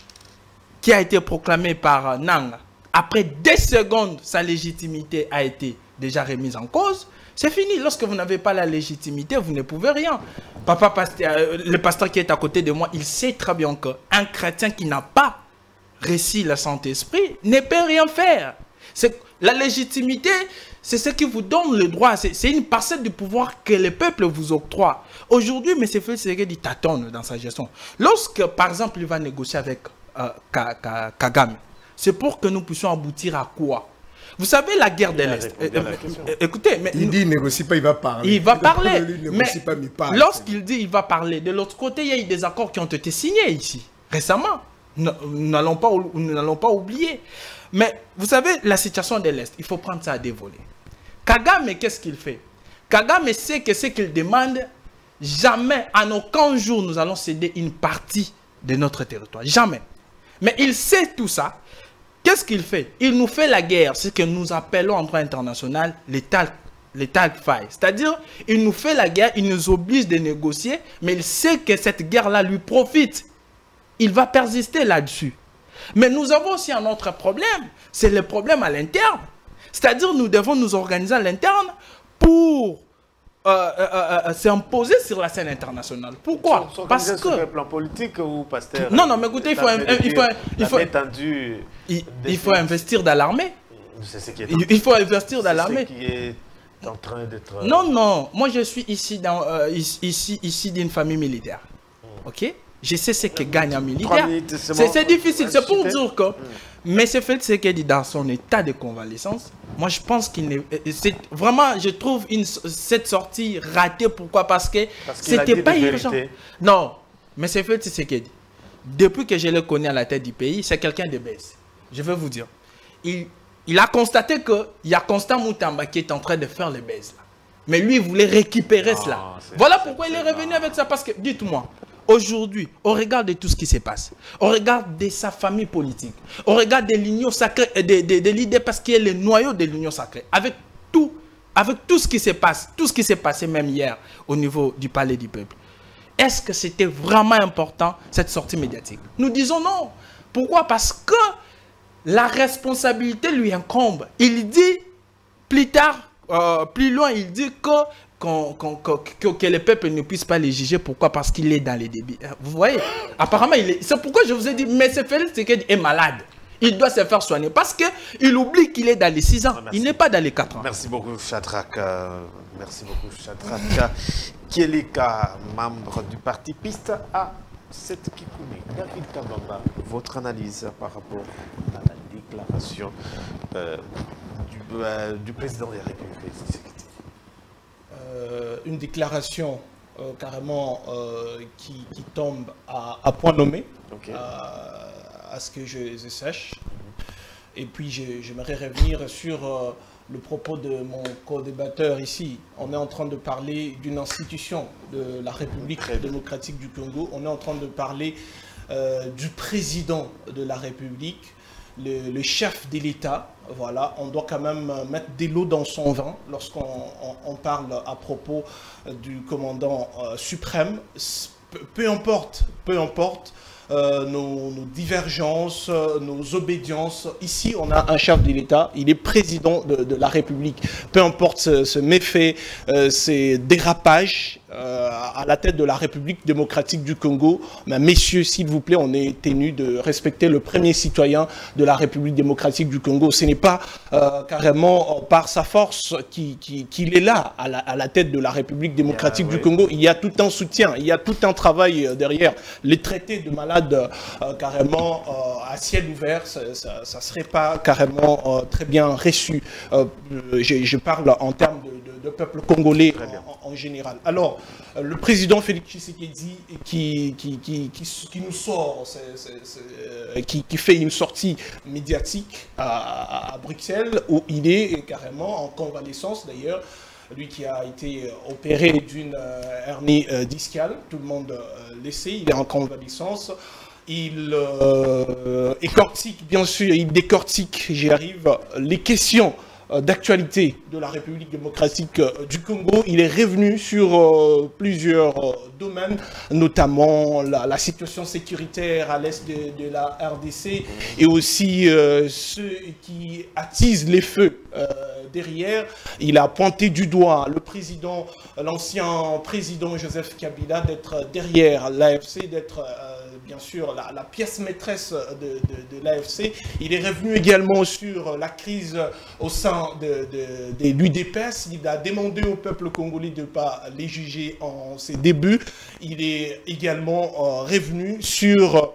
qui a été proclamé par Nang, après deux secondes, sa légitimité a été déjà remise en cause. C'est fini. Lorsque vous n'avez pas la légitimité, vous ne pouvez rien. Papa pasteur, le pasteur qui est à côté de moi, il sait très bien qu'un chrétien qui n'a pas reçu le Saint-Esprit ne peut rien faire. La légitimité, c'est ce qui vous donne le droit. C'est une parcelle du pouvoir que le peuple vous octroie. Aujourd'hui, M. Félix Tshisekedi tâtonne dans sa gestion. Lorsque, par exemple, il va négocier avec euh, Kagame, c'est pour que nous puissions aboutir à quoi? Vous savez, la guerre de l'Est. Écoutez, mais
il dit il ne négocie pas, il va parler.
Il va parler.
Il
mais
pas, il parle.
Lorsqu'il dit il va parler, de l'autre côté, il y a eu des accords qui ont été signés ici, récemment. Nous n'allons pas, nous n'allons pas oublier. Mais vous savez, la situation de l'Est, il faut prendre ça à dévoiler. Kagame, qu'est-ce qu'il fait? Kagame sait que ce qu'il demande, jamais, en aucun jour, nous allons céder une partie de notre territoire. Jamais. Mais il sait tout ça. Qu'est-ce qu'il fait? Il nous fait la guerre, ce que nous appelons en droit international l'état faille. C'est-à-dire, il nous fait la guerre, il nous oblige de négocier, mais il sait que cette guerre-là lui profite. Il va persister là-dessus. Mais nous avons aussi un autre problème, c'est le problème à l'interne. C'est-à-dire, nous devons nous organiser à l'interne pour euh, euh, euh, s'imposer sur la scène internationale. Pourquoi? Parce que
sur le plan politique ou pasteur?
Non, non, mais écoutez, il faut, il faut, il faut, il, il faut investir dans l'armée.
C'est ce qui est
il, il faut investir dans l'armée.
C'est ce qui est en train d'être...
Non, non, moi je suis ici, dans, euh, ici, ici d'une famille militaire. Mm. Ok? Je sais ce que gagne un militaire. C'est
bon.
difficile,
Ouais,
c'est pour
super.
dire que... Mais c'est fait ce qu'il dit dans son état de convalescence. Moi, je pense qu'il n'est... c'est Vraiment, je trouve une... cette sortie ratée. Pourquoi? Parce que c'était pas urgent. Non, mais c'est fait ce qu'il dit. Depuis que je le connais à la tête du pays, c'est quelqu'un de baisse. Je vais vous dire. Il, il a constaté qu'il y a Constant Moutamba qui est en train de faire les baises. Là. Mais lui, il voulait récupérer
oh,
cela. Voilà pourquoi il est revenu avec ça. Parce que, dites-moi, aujourd'hui, au regard de tout ce qui se passe, au regard de sa famille politique, au regard de l'union sacrée, de, de, de l'idée parce qu'il est le noyau de l'union sacrée, avec tout, avec tout ce qui se passe, tout ce qui s'est passé même hier au niveau du Palais du Peuple, est-ce que c'était vraiment important, cette sortie médiatique? Nous disons non. Pourquoi? Parce que la responsabilité lui incombe. Il dit, plus tard, euh, plus loin, il dit que, qu'on, qu'on, que, que le peuple ne puisse pas les juger. Pourquoi? Parce qu'il est dans les débits. Vous voyez? Apparemment, il est... c'est pourquoi je vous ai dit, mais c'est Félix Tshisekedi est malade. Il doit se faire soigner parce qu'il oublie qu'il est dans les six ans. Ah, il n'est pas dans les quatre ans.
Merci beaucoup, Shadrack. Euh, merci beaucoup, Shadrack. Kieleka, membre du parti Piste à cette Kikouni. David Kabamba, votre analyse par rapport à la déclaration euh, du, euh, du président de la République.
Euh, une déclaration euh, carrément euh, qui, qui tombe à, à point nommé, okay. à, à ce que je, je sache. Et puis j'aimerais revenir sur euh, le propos de mon co-débatteur ici. On est en train de parler d'une institution de la République démocratique du Congo. On est en train de parler euh, du président de la République, le, le chef de l'État. Voilà, on doit quand même mettre de l'eau dans son vin lorsqu'on on, on parle à propos du commandant euh, suprême. Peu, peu importe, peu importe. Euh, nos, nos divergences, euh, nos obédiences. Ici, on a un chef de l'État, il est président de, de la République. Peu importe ce, ce méfait, euh, ces dérapages euh, à la tête de la République démocratique du Congo. Mais messieurs, s'il vous plaît, on est tenu de respecter le premier citoyen de la République démocratique du Congo. Ce n'est pas euh, carrément par sa force qu'il qui, qui est là, à la, à la tête de la République démocratique yeah, du oui. Congo. Il y a tout un soutien, il y a tout un travail derrière. Les traités de malades Euh, carrément euh, à ciel ouvert, ça ne serait pas carrément euh, très bien reçu. Euh, je, je parle en termes de, de, de peuple congolais en, en général. Alors, euh, le président Félix Tshisekedi qui, qui, qui, qui, qui nous sort, c'est, c'est, c'est, euh, qui, qui fait une sortie médiatique à, à Bruxelles, où il est carrément en convalescence d'ailleurs. Lui qui a été opéré d'une euh, hernie euh, discale, tout le monde euh, le sait, il est en convalescence. Il euh, écortique, bien sûr, il décortique, j'y arrive, les questions euh, d'actualité de la République démocratique euh, du Congo. Il est revenu sur euh, plusieurs euh, domaines, notamment la, la situation sécuritaire à l'est de, de la R D C et aussi euh, ceux qui attisent les feux euh, derrière. Il a pointé du doigt le président, l'ancien président Joseph Kabila d'être derrière l'A F C, d'être euh, bien sûr la, la pièce maîtresse de, de, de l'A F C. Il est revenu également sur la crise au sein de, de, de l'U D P S. Il a demandé au peuple congolais de ne pas les juger en ses débuts. Il est également euh, revenu sur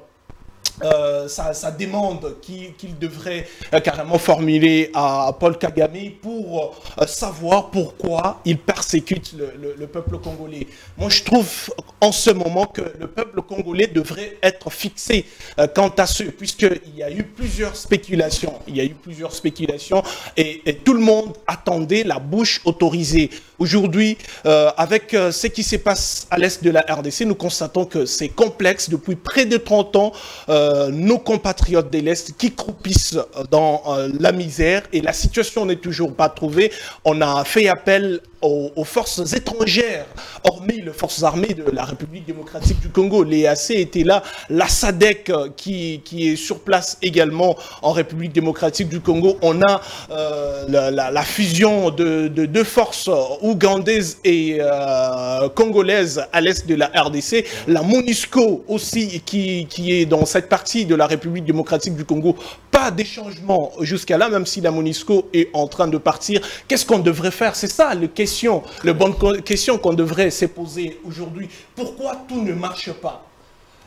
Euh, sa, sa demande qu'il qu'il devrait euh, carrément formuler à Paul Kagame pour euh, savoir pourquoi il persécute le, le, le peuple congolais. Moi, je trouve en ce moment que le peuple congolais devrait être fixé euh, quant à ce, puisqu'il y a eu plusieurs spéculations. Il y a eu plusieurs spéculations et, et tout le monde attendait la bouche autorisée. Aujourd'hui, euh, avec euh, ce qui se passe à l'est de la R D C, nous constatons que c'est complexe. Depuis près de trente ans, euh, nos compatriotes de l'Est qui croupissent dans euh, la misère et la situation n'est toujours pas trouvée. On a fait appel aux, aux forces étrangères, hormis les forces armées de la République démocratique du Congo. Les E A C étaient là, la S A D C qui, qui est sur place également en République démocratique du Congo. On a euh, la, la, la fusion de deux forces ougandaises et euh, congolaises à l'est de la R D C. La MONUSCO aussi qui, qui est dans cette partie de la République démocratique du Congo. Pas des changements jusqu'à là, même si la MONUSCO est en train de partir. Qu'est-ce qu'on devrait faire? C'est ça la question, la bonne question qu'on devrait se poser aujourd'hui. Pourquoi tout ne marche pas?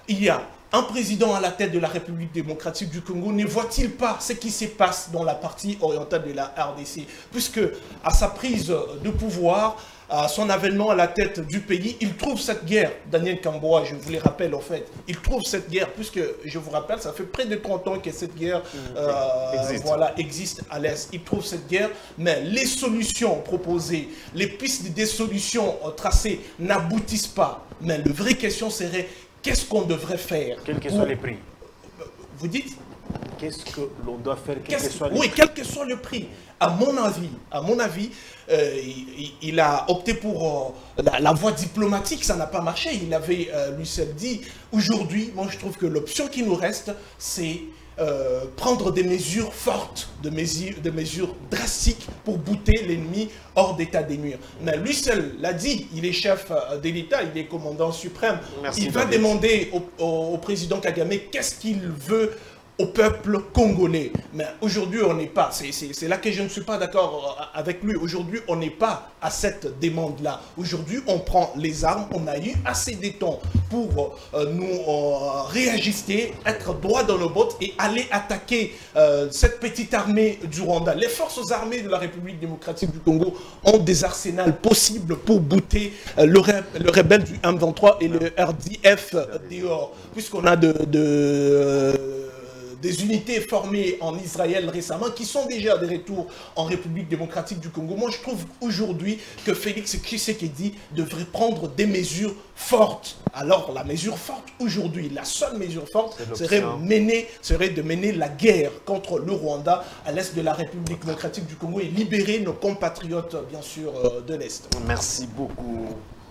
il y a un président à la tête de la République démocratique du Congo, ne voit-il pas ce qui se passe dans la partie orientale de la R D C? Puisque à sa prise de pouvoir, à son avènement à la tête du pays, il trouve cette guerre, Daniel Kamboa, je vous le rappelle en fait, il trouve cette guerre, puisque je vous rappelle, ça fait près de trente ans que cette guerre euh, existe. Voilà, existe à l'Est. Il trouve cette guerre, mais les solutions proposées, les pistes des solutions tracées n'aboutissent pas. Mais la vraie question serait, qu'est-ce qu'on devrait faire?
Quels que soient les prix.
Vous dites?
Qu'est-ce que l'on doit faire, quel que soit le
Oui,
prix.
quel que soit le prix. À mon avis, à mon avis, euh, il, il a opté pour euh, la, la voie diplomatique, ça n'a pas marché. Il avait euh, lui seul dit, aujourd'hui, moi je trouve que l'option qui nous reste, c'est euh, prendre des mesures fortes, de mesures, de mesures drastiques pour bouter l'ennemi hors d'état des murs. Mais lui seul l'a dit, il est chef de l'État, il est commandant suprême. Merci, il va David. demander au, au, au président Kagame qu'est-ce qu'il veut au peuple congolais. Mais aujourd'hui, on n'est pas, c'est là que je ne suis pas d'accord avec lui, aujourd'hui, on n'est pas à cette demande-là. Aujourd'hui, on prend les armes, on a eu assez de temps pour euh, nous euh, réajuster, être droit dans nos bottes et aller attaquer euh, cette petite armée du Rwanda. Les forces armées de la République démocratique du Congo ont des arsenals possibles pour bouter euh, le, ré le rebelle du M vingt-trois et le R D F dehors, puisqu'on a de... de euh, des unités formées en Israël récemment qui sont déjà de retour en République démocratique du Congo. Moi, je trouve aujourd'hui que Félix Tshisekedi devrait prendre des mesures fortes. Alors, la mesure forte aujourd'hui, la seule mesure forte serait, mener, serait de mener la guerre contre le Rwanda à l'est de la République démocratique du Congo et libérer nos compatriotes, bien sûr, de l'Est.
Merci beaucoup,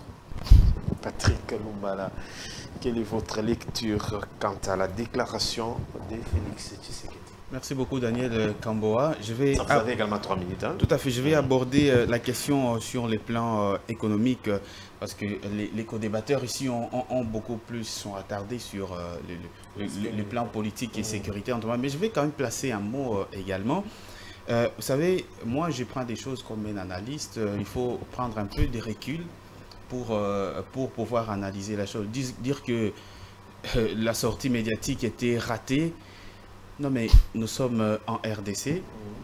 Patrick Lumbala. Quelle est votre lecture quant à la déclaration de Félix Tshisekedi?
Merci beaucoup, Daniel Kamboa. Je vais
vous avez également trois minutes. Hein?
Tout à fait. Je vais aborder euh, la question euh, sur les plans euh, économiques euh, parce que les, les co-débatteurs ici ont, ont, ont beaucoup plus sont attardés sur euh, le, le, le, le plan politique et sécuritaire. Mais je vais quand même placer un mot euh, également. Euh, vous savez, moi, je prends des choses comme un analyste. Euh, il faut prendre un peu de recul pour, euh, pour pouvoir analyser la chose. Dire, dire que euh, la sortie médiatique était ratée. Non, mais nous sommes euh, en R D C.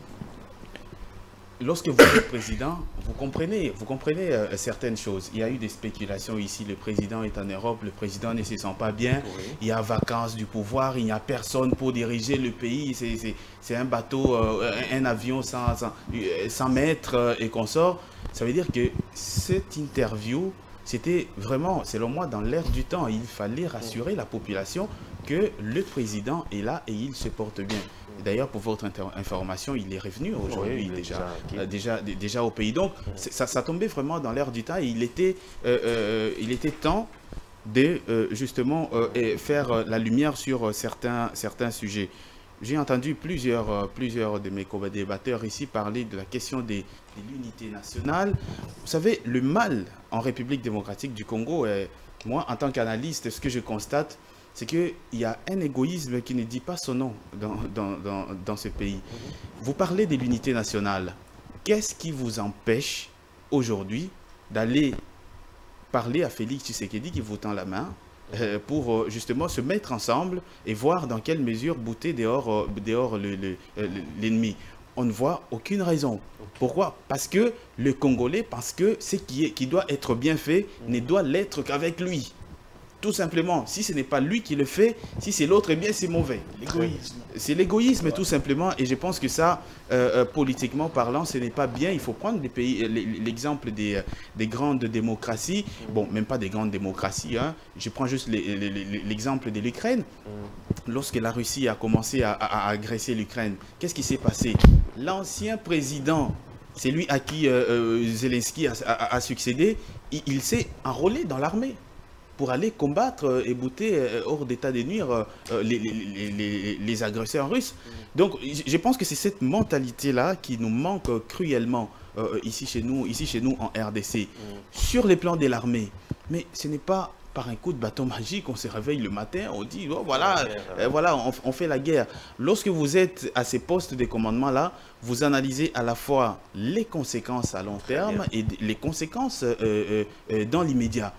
Lorsque vous êtes président, vous comprenez, vous comprenez euh, certaines choses. Il y a eu des spéculations ici. Le président est en Europe, le président ne se sent pas bien. Oui. Il y a vacances du pouvoir, il n'y a personne pour diriger le pays. C'est un bateau, euh, un avion sans, sans, sans maître euh, et consort. Ça veut dire que cette interview, c'était vraiment, selon moi, dans l'air du temps. Il fallait rassurer la population que le président est là et il se porte bien. D'ailleurs, pour votre information, il est revenu aujourd'hui oui, déjà, déjà, déjà, déjà au pays. Donc, ça, ça tombait vraiment dans l'air du temps et il était, euh, euh, il était temps de euh, justement euh, faire la lumière sur certains, certains sujets. J'ai entendu plusieurs, euh, plusieurs de mes co-débatteurs ici parler de la question des, de l'unité nationale. Vous savez, le mal en République démocratique du Congo, est, moi, en tant qu'analyste, ce que je constate, c'est qu'il y a un égoïsme qui ne dit pas son nom dans, dans, dans, dans ce pays. Vous parlez de l'unité nationale. Qu'est-ce qui vous empêche aujourd'hui d'aller parler à Félix Tshisekedi qui vous tend la main euh, pour justement se mettre ensemble et voir dans quelle mesure bouter dehors, dehors l'ennemi? Le, le, On ne voit aucune raison. Pourquoi? Parce que le Congolais pense que ce qui, est, qui doit être bien fait ne doit l'être qu'avec lui. Tout simplement, si ce n'est pas lui qui le fait, si c'est l'autre, eh bien c'est mauvais.
L'égoïsme.
C'est l'égoïsme ouais. tout simplement. Et je pense que ça, euh, euh, politiquement parlant, ce n'est pas bien. Il faut prendre les pays, l'exemple des, des grandes démocraties. Bon, même pas des grandes démocraties. Hein. Je prends juste l'exemple de l'Ukraine. Lorsque la Russie a commencé à, à, à agresser l'Ukraine, qu'est-ce qui s'est passé? L'ancien président, c'est lui à qui euh, euh, Zelensky a, a, a succédé, il, il s'est enrôlé dans l'armée pour aller combattre et bouter hors d'état de nuire les, les, les, les agresseurs russes. Donc je pense que c'est cette mentalité-là qui nous manque cruellement euh, ici, chez nous, ici chez nous en R D C. Mm. Sur les plans de l'armée, mais ce n'est pas par un coup de bâton magique, on se réveille le matin, on dit, oh, voilà, euh, voilà on, on fait la guerre. Lorsque vous êtes à ces postes de commandement-là, vous analysez à la fois les conséquences à long terme et les conséquences euh, euh, dans l'immédiat.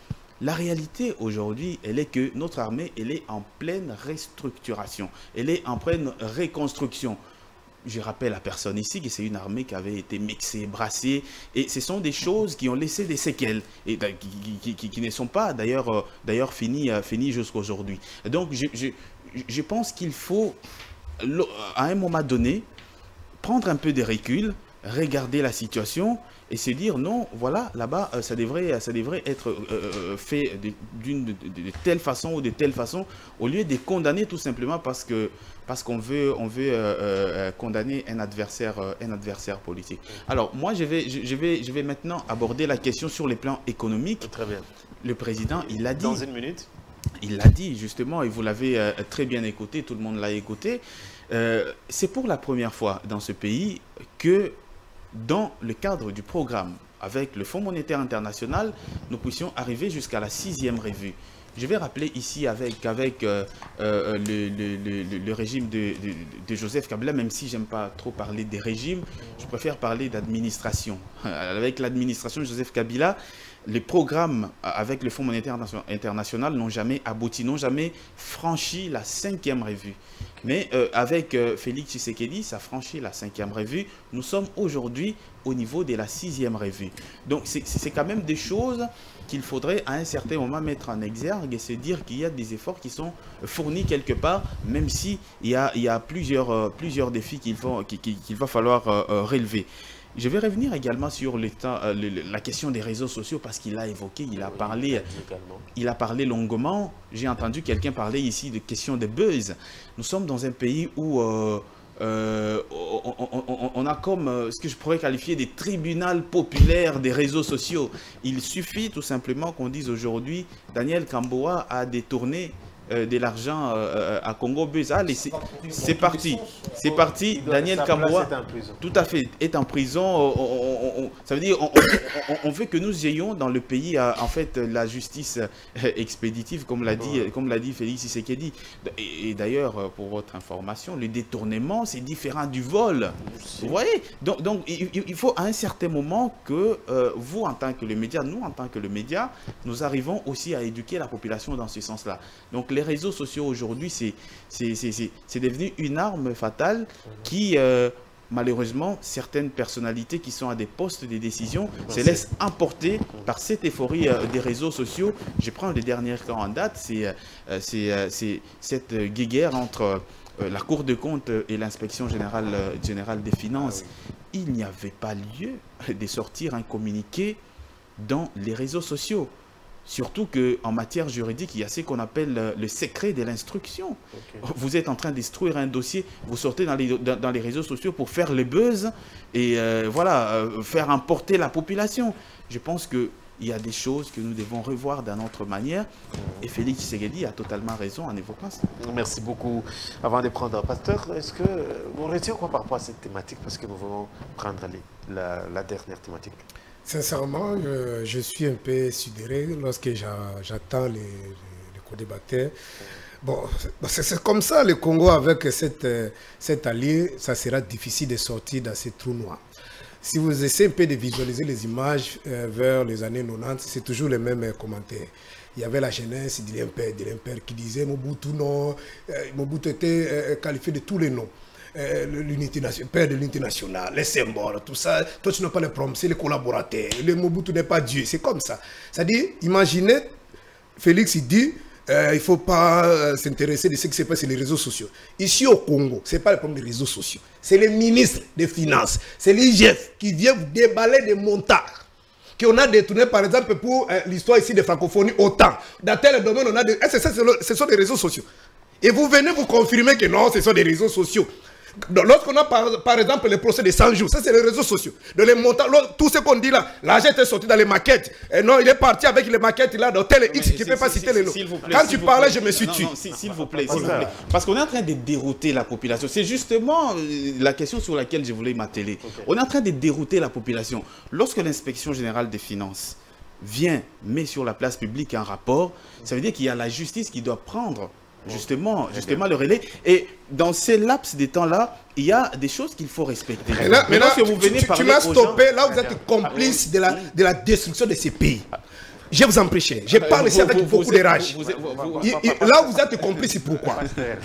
La réalité aujourd'hui, elle est que notre armée, elle est en pleine restructuration. Elle est en pleine reconstruction. Je rappelle à personne ici que c'est une armée qui avait été mixée, brassée, et ce sont des choses qui ont laissé des séquelles, et qui, qui, qui, qui ne sont pas d'ailleurs euh, d'ailleurs finies, euh, finies jusqu'à aujourd'hui. Donc je, je, je pense qu'il faut, à un moment donné, prendre un peu de recul, regarder la situation, et se dire non, voilà, là-bas, euh, ça, devrait, ça devrait être euh, fait d'une de, de, de telle façon ou de telle façon, au lieu de condamner tout simplement parce que parce qu'on veut, on veut euh, euh, condamner un adversaire, euh, un adversaire politique. Alors, moi, je vais, je, je, vais, je vais maintenant aborder la question sur les plans économiques.
Très bien.
Le président, il l'a dit.
Dans une minute.
Il l'a dit, justement, et vous l'avez euh, très bien écouté, tout le monde l'a écouté. Euh, c'est pour la première fois dans ce pays que, dans le cadre du programme avec le Fonds monétaire international, nous puissions arriver jusqu'à la sixième revue. Je vais rappeler ici avec, avec euh, euh, le, le, le, le régime de, de, de Joseph Kabila, même si je n'aime pas trop parler des régimes, je préfère parler d'administration. Avec l'administration de Joseph Kabila, les programmes avec le Fonds monétaire international n'ont jamais abouti, n'ont jamais franchi la cinquième revue. Mais euh, avec euh, Félix Tshisekedi, ça franchit la cinquième revue. Nous sommes aujourd'hui au niveau de la sixième revue. Donc c'est quand même des choses qu'il faudrait à un certain moment mettre en exergue et se dire qu'il y a des efforts qui sont fournis quelque part, même s'il y a, il y a plusieurs, euh, plusieurs défis qu'il qu'il, qu'il va falloir euh, relever. Je vais revenir également sur le temps, euh, le, la question des réseaux sociaux parce qu'il a évoqué, il a parlé, il a parlé longuement. J'ai entendu quelqu'un parler ici de question de buzz. Nous sommes dans un pays où euh, euh, on, on, on, on a comme euh, ce que je pourrais qualifier des tribunaux populaires des réseaux sociaux. Il suffit tout simplement qu'on dise aujourd'hui, Daniel Kamboa a détourné Euh, de l'argent euh, à Congo Buzz. C'est parti. C'est parti. Daniel Kamboa, tout à fait, est en prison. On, on, on, ça veut dire on, on, on veut que nous ayons dans le pays euh, en fait la justice euh, expéditive, comme l'a dit, comme l'a dit Félix Tshisekedi. Et, et d'ailleurs, pour votre information, le détournement, c'est différent du vol. Vous voyez? Donc, donc il, il faut à un certain moment que euh, vous, en tant que le média, nous, en tant que le média, nous arrivons aussi à éduquer la population dans ce sens-là. Donc, les réseaux sociaux aujourd'hui, c'est devenu une arme fatale qui, euh, malheureusement, certaines personnalités qui sont à des postes de décision se laissent emporter par cette euphorie euh, des réseaux sociaux. Je prends les derniers cas en date, c'est euh, euh, cette guéguerre entre euh, la Cour des comptes et l'inspection générale, euh, générale des finances. Il n'y avait pas lieu de sortir un communiqué dans les réseaux sociaux. Surtout qu'en matière juridique, il y a ce qu'on appelle le secret de l'instruction. Okay. Vous êtes en train d'instruire un dossier, vous sortez dans les, dans, dans les réseaux sociaux pour faire le buzz et euh, voilà, euh, faire emporter la population. Je pense qu'il y a des choses que nous devons revoir d'une autre manière. Et Félix Tshisekedi a totalement raison en évoquant ça.
Merci beaucoup. Avant de prendre un pasteur, est-ce que vous retirez quoi par rapport à cette thématique? Parce que nous voulons prendre les, la, la dernière thématique.
Sincèrement, je, je suis un peu sidéré lorsque j'attends les, les co-débatteurs. Bon, c'est comme ça, le Congo, avec cette, cette alliée, ça sera difficile de sortir dans ces trous noirs. Si vous essayez un peu de visualiser les images euh, vers les années quatre-vingt-dix, c'est toujours les mêmes euh, commentaires. Il y avait la jeunesse de l'impère, de l'impère qui disait Mobutu non, euh, Mobutu était euh, qualifié de tous les noms. Euh, l'unité nationale, père de l'unité nationale, les symboles, tout ça, toi tu n'as pas les problèmes, c'est les collaborateurs, le Mobutu n'est pas Dieu, c'est comme ça. C'est-à-dire, imaginez, Félix il dit, euh, il ne faut pas euh, s'intéresser de ce qui se passe sur les réseaux sociaux. Ici au Congo, ce n'est pas le problème des réseaux sociaux, c'est les ministres des Finances, c'est l'I G F qui vient vous déballer des montants qu'on a détourné par exemple pour euh, l'histoire ici de francophonie autant. Dans tel domaine, on a des... Ce sont des réseaux sociaux. Et vous venez vous confirmer que non, ce sont des réseaux sociaux. Lorsqu'on a par, par exemple le procès de cent jours, ça c'est les réseaux sociaux. De les montants, tout ce qu'on dit là, l'argent était sorti dans les maquettes. Et non, il est parti avec les maquettes là dans tel X qui ne peut pas citer les noms. Quand tu parlais, je me suis tué.
S'il vous plaît, s'il vous plaît. Parce qu'on est en train de dérouter la population. C'est justement la question sur laquelle je voulais m'atteler. Okay. On est en train de dérouter la population. Lorsque l'inspection générale des finances vient, met sur la place publique un rapport, ça veut dire qu'il y a la justice qui doit prendre justement, justement le relais. Et dans ces laps de temps-là, il y a des choses qu'il faut respecter.
Mais là, mais là, tu, vous venez tu, tu m'as stoppé, gens... là vous êtes complice de la, de la destruction de ces pays. Je vous en prie, cher. Je parle ici avec beaucoup de rage. Là, vous êtes complice, pourquoi?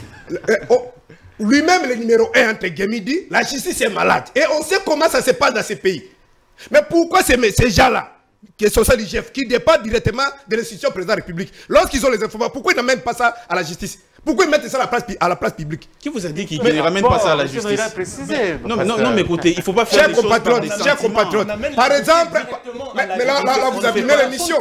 Lui-même, le numéro un, entre guillemets, dit la justice est malade. Et on sait comment ça se passe dans ces pays. Mais pourquoi ces, ces gens-là, qui sont l'I G F, qui dépendent directement de l'institution président de la République, lorsqu'ils ont les informations, pourquoi ils n'amènent pas ça à la justice? Pourquoi ils mettent ça à la place, à la place publique?
Qui vous a dit qu'ils ne ramènent pas ça à la justice? Non, mais, non, non, mais écoutez, il ne faut pas faire des choses par des
chers compatriotes, par exemple, mais, mais là, là, là, vous abîmez l'émission.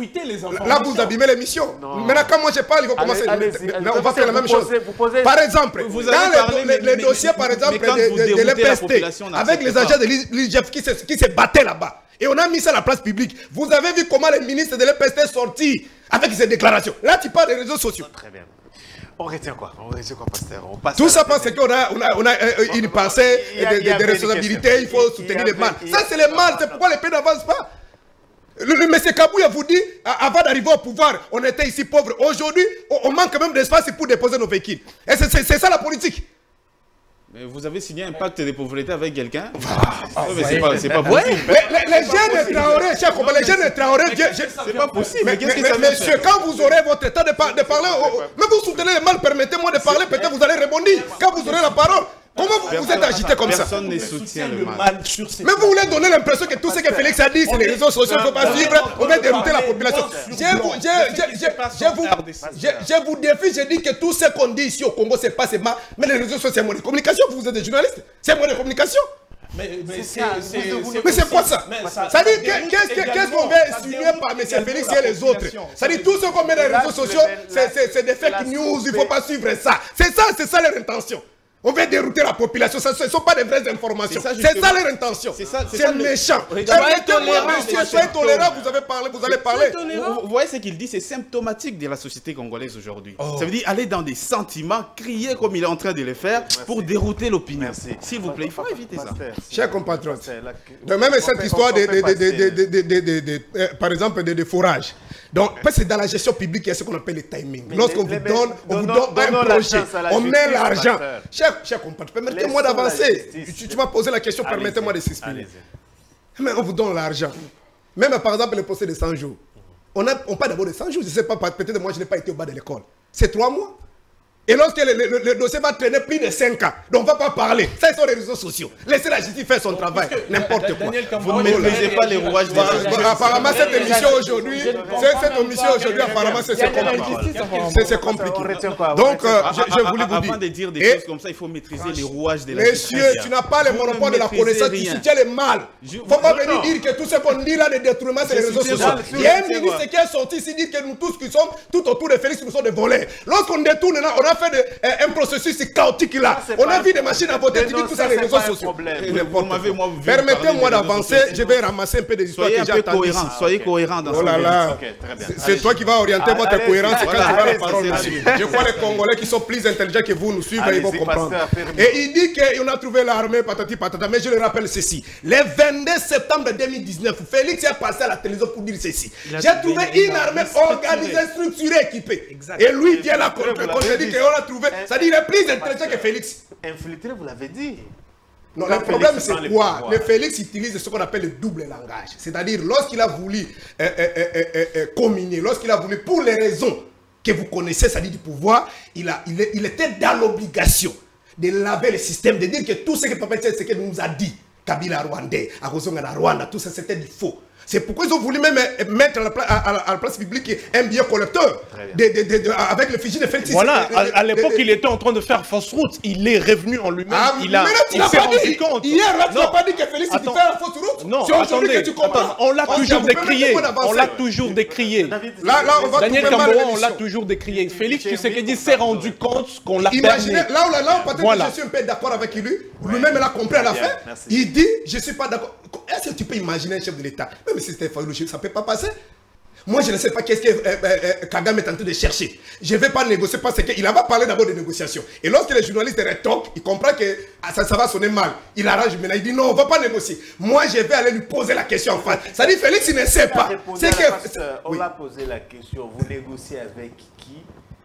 Là, vous abîmez l'émission. Maintenant, quand moi je parle, il faut commencer. On va faire la même chose. Par exemple, dans les dossiers, par exemple, de l'E P S T, avec les agents de l'I G F qui se battaient là-bas, et on a mis ça à la place publique. Vous avez vu comment les ministres de l'E P S T sont sortis avec ces déclarations. Là, tu parles des réseaux sociaux.
Très bien. On retient quoi? On retient quoi, pasteur? On passe
Tout ça parce qu'on a, on a, on a une pensée, des, des responsabilités, il faut soutenir les mal. Ça, c'est les mal, c'est pourquoi les pays n'avancent pas. Le, le M. Kabouya vous dit, avant d'arriver au pouvoir, on était ici pauvres. Aujourd'hui, on, on manque même d'espace pour déposer nos véhicules. Et c'est ça la politique.
Mais vous avez signé un pacte de pauvreté avec quelqu'un? Ah, mais c'est pas, c'est pas possible.
Les, les jeunes Traoré, chers compagnons, les jeunes Traoré,
c'est pas possible.
Mais, mais, mais, mais monsieur, quand vous aurez votre temps de, par, de parler, oh, mais vous soutenez le mal, permettez-moi de parler, peut-être vous allez rebondir. Quand vous aurez la parole, comment vous vous êtes agité comme ça?
Personne ne soutient le mal.
Mais vous voulez donner l'impression que tout ce que Félix a dit, c'est les réseaux sociaux, il ne faut pas suivre, on va dérouter la population. Je vous, je, je, je, vous, je, je vous défie, je dis que tout ce qu'on dit ici au Congo, c'est pas seulement, mais les réseaux sociaux, c'est un moyen de communication, vous êtes des journalistes, c'est un moyen de communication.
Mais, mais
c'est quoi ça? Ça dit qu'est-ce qu'on veut insinuer par M. Félix et les autres? Ça dit tout ce qu'on met dans les réseaux sociaux, c'est des fake news, il ne faut pas suivre ça. C'est ça, c'est ça leur intention. On veut dérouter la population, ce ne sont pas des vraies informations. C'est ça, ça leur intention. C'est méchant. Permettez-moi, monsieur, soyez tolérant, vous avez parlé, vous allez parler.
Vous voyez ce qu'il dit, c'est symptomatique de la société congolaise aujourd'hui. Oh. Ça veut dire aller dans des sentiments, crier comme il est en train de le faire. Merci. Pour dérouter l'opinion. S'il vous plaît, il faut éviter ça.
Chers compatriotes, de même cette histoire de, par exemple, de forages. Donc, c'est dans la gestion publique qu'il y a ce qu'on appelle le timing. Lorsqu'on vous donne, on vous donne un projet, on met l'argent. Cher compatriote, permettez-moi d'avancer. Tu, tu m'as posé la question, permettez-moi de s'exprimer. Mais on vous donne l'argent. Même par exemple le procès de cent jours. On, a, on parle d'abord de cent jours, je ne sais pas, peut-être moi je n'ai pas été au bas de l'école. C'est trois mois. Et lorsque le, le, le dossier va traîner plus de cinq ans, donc on ne va pas parler. Ça, ce sont les réseaux sociaux. Laissez la justice faire son donc, travail. N'importe quoi.
Vous ne maîtrisez pas les rouages des
bah, Apparemment, cette émission aujourd'hui, cette émission aujourd'hui, apparemment, c'est compliqué. C'est compliqué. Donc, euh, je, je voulais vous dire.
Avant de dire des choses comme ça, il faut maîtriser les rouages de la justice.
Messieurs, tu n'as pas le monopole de la connaissance, tu soutiens le mal. Il ne faut pas venir dire que tout ce qu'on dit là, les détournements, c'est les réseaux sociaux. Il y a un ministre qui est sorti ici, dit que nous tous qui sommes tout autour de Félix, nous sommes des voleurs. Lorsqu'on détourne, on a fait de, un processus chaotique là. On a vu des machines à voter, tu dis tout ça les réseaux sociaux. Permettez-moi d'avancer, je vais ramasser un peu des histoires que j'ai entendues ici.
Soyez cohérent dans ce
Oh là là, c'est toi qui vas orienter votre cohérence quand tu vas la parole. Je crois les Congolais qui sont plus intelligents que vous nous suivent et ils vont comprendre. Et il dit qu'on a trouvé l'armée, patati patata, mais je le rappelle ceci. Le vingt-deux septembre deux mille dix-neuf, Félix est passé à la télévision pour dire ceci. J'ai trouvé une armée organisée, structurée, équipée. Et lui vient là, quand je dis qu'on a trouvé, ça dit qu'il est plus intelligent que Félix.
Infiltré, vous l'avez dit.
Non, le problème c'est quoi? Le Félix utilise ce qu'on appelle le double langage. C'est-à-dire lorsqu'il a voulu euh, euh, euh, euh, communier, lorsqu'il a voulu, pour les raisons que vous connaissez, c'est-à-dire du pouvoir, il, a, il, il était dans l'obligation de laver le système, de dire que tout ce que Papa Tchèque, ce qu'il nous a dit, Kabila Rwandais, Arozonga Rwanda, tout ça c'était du faux. C'est pourquoi ils ont voulu même mettre à la, place, à, à la place publique un billet collecteur de, de, de, de, avec le fichier de Félix.
Voilà, de, de, à, à l'époque il était en train de faire fausse route, il est revenu en lui-même, ah, il a il s'est rendu compte.
Hier, là, tu n'as pas dit que Félix il fait la fausse route.
Non, attendez, que tu attends, on l'a toujours décrié, on l'a toujours décrié.
Là, là, on va
Daniel Kamboura, on l'a toujours décrié. Félix Tshisekedi s'est rendu compte qu'on l'a perdu.
Imaginez, là, là, là, peut-être que je suis un peu d'accord avec lui, lui-même il a compris à la fin, il dit, je ne suis pas d'accord. Est-ce que tu peux imaginer un chef de l'État? Même si c'était Fayulu, ça ne peut pas passer. Moi, je ne sais pas qu'est-ce que euh, euh, Kagame est en train de chercher. Je ne vais pas négocier parce qu'il va parler d'abord de négociation. Et lorsque les journalistes rétorquent, il comprend que ah, ça, ça va sonner mal. Il arrange maintenant, il dit non, on ne va pas négocier. Moi, je vais aller lui poser la question en face. Ça dit Félix, il ne sait pas.
C'est que... On oui. va poser la question, vous négociez avec qui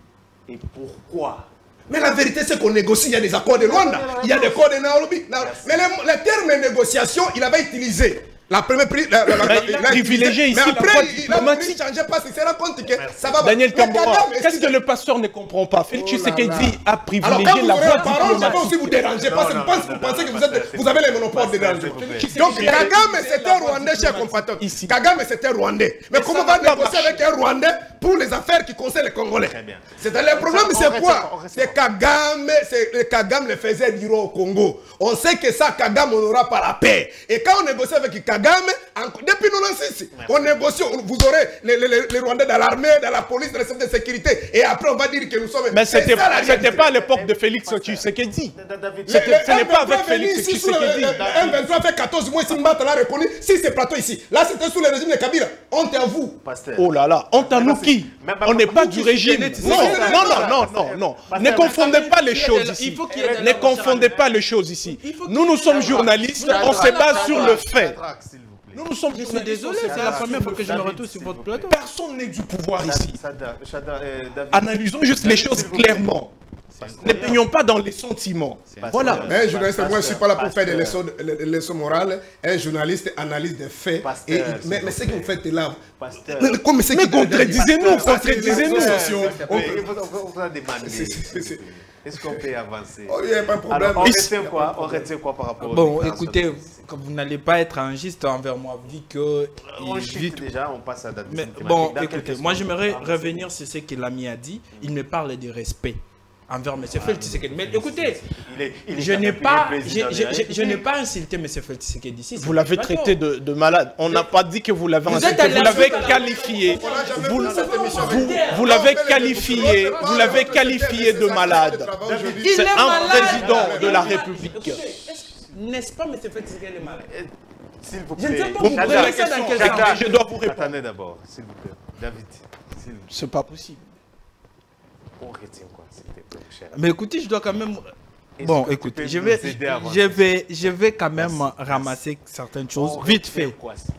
et pourquoi?
Mais la vérité, c'est qu'on négocie, il y a des accords de Rwanda, il y a des accords de Nairobi. Mais le, le terme négociation, il avait utilisé. La première prise, la, la, la,
mais il a privilégié ici
mais après,
la voie
il a ne changeait pas, il s'est rendu compte que ça va.
Daniel Kambora, qu'est-ce que le pasteur ne comprend pas? Félix Tshisekedi a privilégié la voie diplomatique.
Alors quand vous aurez la parole, je vais aussi vous déranger, parce que vous pensez, vous pensez que vous, êtes, vous avez les monopoles de déranger. Donc Kagame, c'est un Rwandais, chers compatriotes. Kagame, c'est un Rwandais. Mais comment on va négocier avec un Rwandais pour les affaires qui concernent les Congolais? C'est-à-dire, le problème, c'est quoi? C'est Kagame, c'est Kagame le faisait dire au Congo. On sait que ça, Kagame, on n'aura pas la paix. Et quand on négocie avec Kagame, depuis nous on négocie, vous aurez les, les, les Rwandais dans l'armée, dans la police, dans les services de sécurité, et après on va dire que nous sommes...
Mais ce n'était pas à l'époque de Félix Tshisekedi. Ce n'est pas avec Félix Tshisekedi.
M vingt-trois fait quatorze mois, ici, Mbata l'a reconnu, si c'est plateau ici. Là, c'était sous le régime de Kabila. Honte à vous.
Oh là là, honte à nous qui? On n'est pas du régime. Non, non, non, non, non. Ne confondez pas les choses ici. Ne confondez pas les choses ici. Nous, nous sommes journalistes, on se base sur le fait. Nous, nous sommes...
Je suis désolé, c'est la première fois que je me retrouve sur votre plateau.
Personne n'est du pouvoir ici. Analysons juste les choses clairement. Ne baignons pas dans les sentiments. Voilà.
Un journaliste, moi je ne suis pas là pour faire des leçons, des leçons morales. Un journaliste analyse des faits. Et, mais, mais ce que vous faites là...
Mais, mais contredisez-nous, contredisez-nous.
On va demander. Est-ce qu'on peut avancer?
Oh, il n'y a pas de problème.
Alors, on retient quoi? On retient quoi par rapport
Bon,
aux
écoutez, comme vous n'allez pas être injuste envers moi, vu que...
On vit déjà, on passe à la
deuxième thématique. Bon, écoutez, moi j'aimerais revenir sur ce que l'ami a dit. Il me parle de respect envers M. Félix Tshisekedi. Mais écoutez, il est, il est je n'ai pas, je, je, je, je n'ai pas insulté M. Félix Tshisekedi ici.
Vous l'avez traité de, de malade. On n'a pas dit que vous l'avez insulté. Vous l'avez qualifié. Vous, vous, vous l'avez qualifié. Vous l'avez qualifié de malade. C'est un président de la République.
N'est-ce pas M. Félix Tshisekedi est malade?
S'il vous plaît.
Je ne sais pas vous poser ça dans quel
cas. Je dois vous répondre.
Attendez d'abord, s'il vous plaît. David.
C'est pas possible.
On retient quoi, s'il te plaît, cher.
Mais écoutez, je dois quand même... Bon, écoutez, je vais, je, vais, je vais quand même merci, ramasser merci. certaines choses, on vite fait.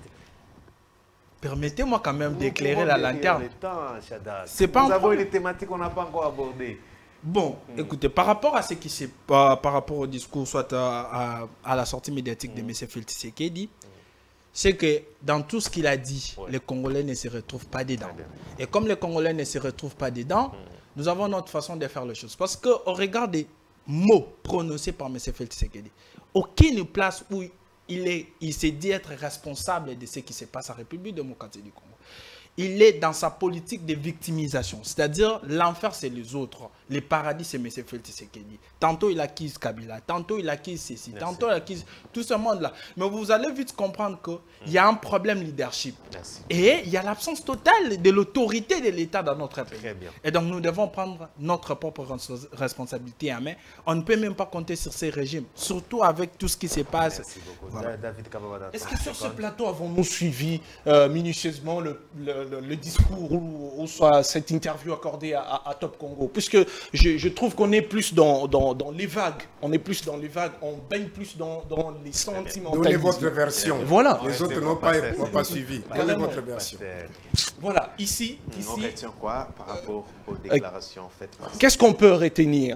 Permettez-moi quand même d'éclairer la lanterne.
C'est pas Nous avons une thématique qu'on n'a pas encore abordée.
Bon, mmh. écoutez, par rapport à ce qui s'est par, par rapport au discours, soit à, à, à la sortie médiatique mmh. de M. Félix Tshisekedi, mmh. c'est que dans tout ce qu'il a dit, ouais. les Congolais ne se retrouvent pas dedans. Et comme les Congolais ne se retrouvent pas dedans, mmh. nous avons notre façon de faire les choses. Parce qu'au regard des mots prononcés par M. Félix Tshisekedi, aucune place où il, est, il s'est dit être responsable de ce qui se passe en République démocratique du Congo. Il est dans sa politique de victimisation. C'est-à-dire, l'enfer, c'est les autres. Le paradis, c'est M. Félix Tshisekedi. Tantôt, il accuse Kabila. Tantôt, il accuse ceci. Merci. Tantôt, il accuse tout ce monde-là. Mais vous allez vite comprendre qu'il mmh. y a un problème leadership. Merci. Et il y a l'absence totale de l'autorité de l'État dans notre pays. Très bien. Et donc, nous devons prendre notre propre responsabilité en main. On ne peut même pas compter sur ces régimes. Surtout avec tout ce qui se passe. Merci beaucoup.
Voilà. David Kababada. Est-ce que sur ce plateau, avons-nous suivi euh, minutieusement le, le Le, le discours ou, ou soit cette interview accordée à, à, à Top Congo, puisque je, je trouve qu'on est plus dans, dans, dans les vagues, on est plus dans les vagues, on baigne plus dans, dans les sentiments.
Donnez votre version.
Voilà.
Les autres n'ont pas, pas suivi. Donnez votre version.
Voilà, ici, ici.
On retient quoi par rapport aux déclarations faites?
Qu'est-ce qu'on peut retenir?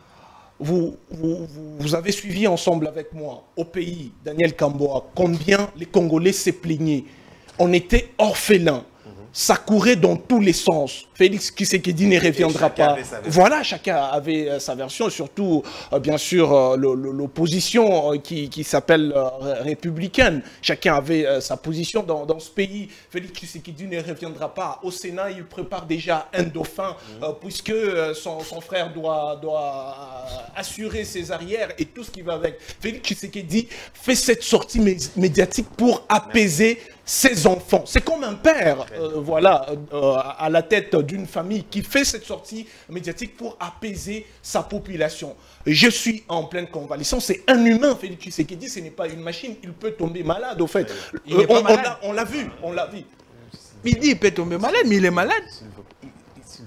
Vous, vous, vous avez suivi ensemble avec moi au pays, Daniel Kambora, combien les Congolais se plaignaient. On était orphelins. Ça courait dans tous les sens. Félix Tshisekedi ne reviendra pas. Voilà, chacun avait euh, sa version, surtout, euh, bien sûr, euh, l'opposition euh, qui, qui s'appelle euh, républicaine. Chacun avait euh, sa position dans, dans ce pays. Félix Tshisekedi ne reviendra pas. Au Sénat, il prépare déjà un dauphin, euh, puisque euh, son, son frère doit, doit euh, assurer ses arrières et tout ce qui va avec. Félix Tshisekedi fait cette sortie mé médiatique pour apaiser ses enfants. C'est comme un père, euh, voilà, euh, à la tête d'une famille qui fait cette sortie médiatique pour apaiser sa population. Je suis en pleine convalescence, c'est un humain, Félix Tshisekedi, ce n'est pas une machine, il peut tomber malade, au fait. Euh, on l'a vu, on l'a vu.
Il dit qu'il peut tomber malade, mais il est malade.
S'il vous plaît,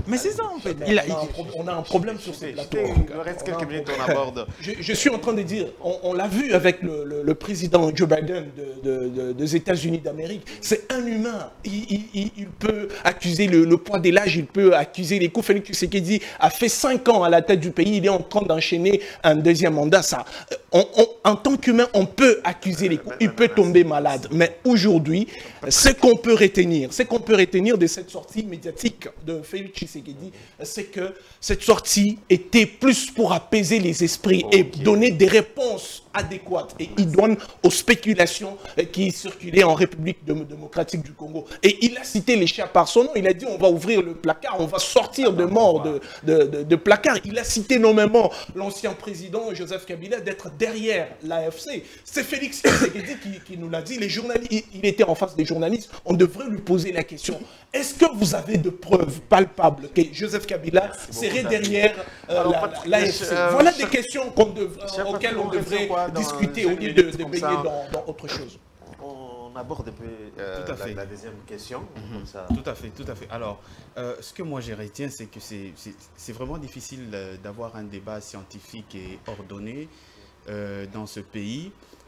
Mais c'est ça en fait.
Il a, il, on a un problème sur ce plateau.
Il reste quelques minutes, on aborde.
Je, je suis en train de dire, on, on l'a vu avec le, le, le président Joe Biden de, de, de, des États-Unis d'Amérique. C'est un humain. Il, il, il peut accuser le, le poids de l'âge, il peut accuser les coups. Félix Tshisekedi a fait cinq ans à la tête du pays. Il est en train d'enchaîner un deuxième mandat. Ça, on, on, en tant qu'humain, on peut accuser les coups. Il peut tomber malade. Mais aujourd'hui, ce qu'on peut retenir, ce qu'on peut retenir de cette sortie médiatique de Félix Tshisekedi, c'est que cette sortie était plus pour apaiser les esprits okay. et donner des réponses adéquates et idoines aux spéculations qui circulaient en République démocratique du Congo. Et il a cité les chats par son nom, il a dit on va ouvrir le placard, on va sortir de morts de, de, de, de placard. Il a cité nommément l'ancien président Joseph Kabila d'être derrière l'A F C. C'est Félix Tshisekedi qui, qui nous l'a dit, les journalistes, il était en face des journalistes, on devrait lui poser la question. Est-ce que vous avez de preuves palpables que Joseph Kabila serait derrière euh, l'A F C? euh, Voilà des questions qu'on devrait, auxquelles on devrait discuter au lieu de, de baigner dans, dans autre chose.
On aborde un peu euh, la, la deuxième question.
Mm-hmm.
Comme ça.
Tout à fait, tout à fait. Alors, euh, ce que moi je retiens, c'est que c'est vraiment difficile euh, d'avoir un débat scientifique et ordonné euh, dans ce pays